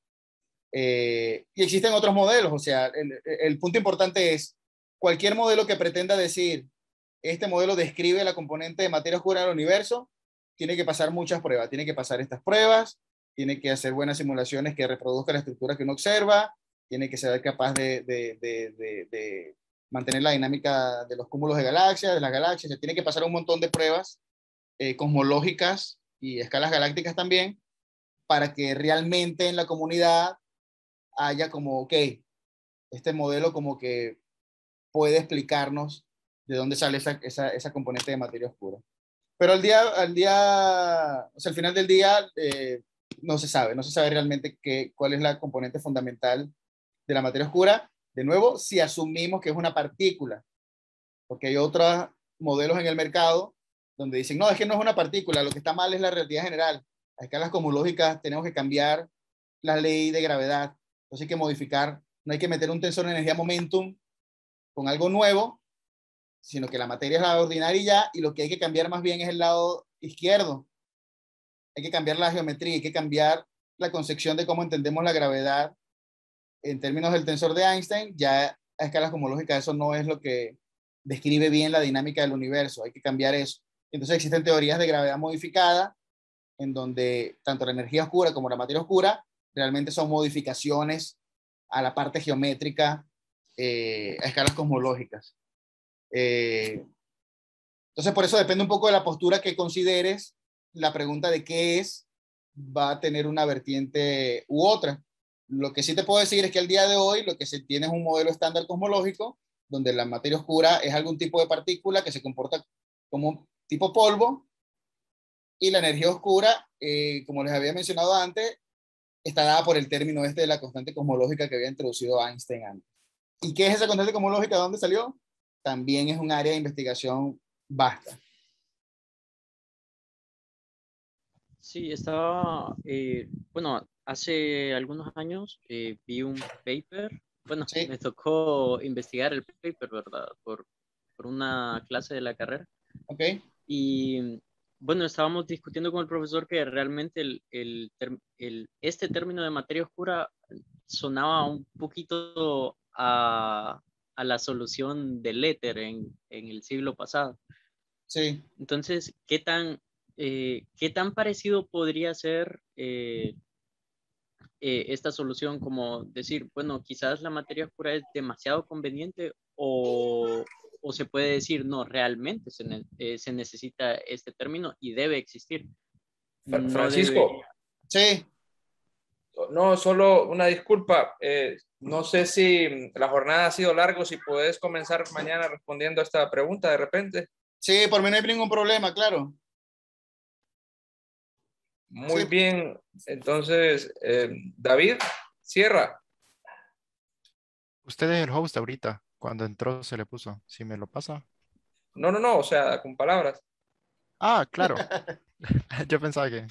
Y existen otros modelos, o sea, el punto importante es, cualquier modelo que pretenda decir, este modelo describe la componente de materia oscura del universo, tiene que pasar muchas pruebas, tiene que pasar estas pruebas, tiene que hacer buenas simulaciones que reproduzcan la estructura que uno observa, tiene que ser capaz de mantener la dinámica de los cúmulos de galaxias, de las galaxias, se tiene que pasar un montón de pruebas cosmológicas y escalas galácticas también, para que realmente en la comunidad haya como, ok, este modelo como que puede explicarnos de dónde sale esa componente de materia oscura. Pero o sea, al final del día, no se sabe realmente cuál es la componente fundamental de la materia oscura. De nuevo, si asumimos que es una partícula, porque hay otros modelos en el mercado donde dicen, no, es que no es una partícula, lo que está mal es la relatividad general. A escalas cosmológicas tenemos que cambiar la ley de gravedad. Entonces hay que modificar, no hay que meter un tensor de energía momentum con algo nuevo, sino que la materia es la ordinaria ya, y lo que hay que cambiar más bien es el lado izquierdo. Hay que cambiar la geometría, hay que cambiar la concepción de cómo entendemos la gravedad en términos del tensor de Einstein. Ya a escalas cosmológicas eso no es lo que describe bien la dinámica del universo, hay que cambiar eso. Entonces existen teorías de gravedad modificada, en donde tanto la energía oscura como la materia oscura realmente son modificaciones a la parte geométrica a escalas cosmológicas. Entonces, por eso depende un poco de la postura que consideres. La pregunta de qué es va a tener una vertiente u otra. Lo que sí te puedo decir es que al día de hoy lo que se tiene es un modelo estándar cosmológico, donde la materia oscura es algún tipo de partícula que se comporta como tipo polvo, y la energía oscura, como les había mencionado antes, está dada por el término de la constante cosmológica que había introducido Einstein antes. ¿Y qué es esa constante cosmológica? ¿De dónde salió? También es un área de investigación vasta. Sí, estaba, bueno, hace algunos años vi un paper, bueno, Sí, me tocó investigar el paper, ¿verdad? Por una clase de la carrera. ok. Y bueno, estábamos discutiendo con el profesor que realmente este término de materia oscura sonaba un poquito a la solución del éter en el siglo pasado. Sí. Entonces, ¿qué tan parecido podría ser esta solución como decir, bueno, quizás la materia oscura es demasiado conveniente o se puede decir, no, realmente se necesita este término y debe existir. No Francisco, debe- Sí, no, solo una disculpa. No sé si la jornada ha sido larga, o si puedes comenzar mañana respondiendo a esta pregunta de repente. sí, por mí no hay ningún problema, claro. Muy Sí. bien. Entonces, David, cierra. Usted es el host ahorita. Cuando entró se le puso. Si me lo pasa. No, no, no, o sea, con palabras. Ah, claro. Yo pensaba que.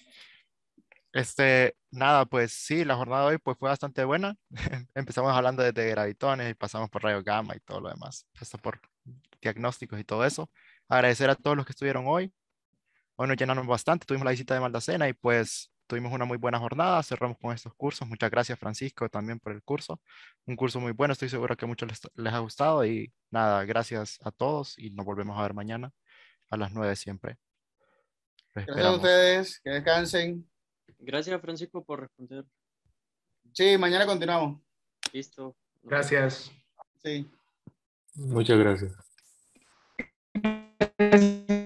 Nada, pues sí, la jornada de hoy pues fue bastante buena. Empezamos hablando de gravitones y pasamos por rayos gamma y todo lo demás. Hasta por diagnósticos y todo eso. Agradecer a todos los que estuvieron hoy. Hoy nos llenamos bastante. Tuvimos la visita de Maldacena y pues tuvimos una muy buena jornada. Cerramos con estos cursos. Muchas gracias, Francisco, también por el curso. Un curso muy bueno. Estoy seguro que a muchos les ha gustado. Y nada, gracias a todos y nos volvemos a ver mañana a las 9 siempre. Los Gracias a esperamos. ustedes, que descansen. Gracias, Francisco, por responder. Sí, mañana continuamos. Listo. Gracias. Sí. Muchas gracias.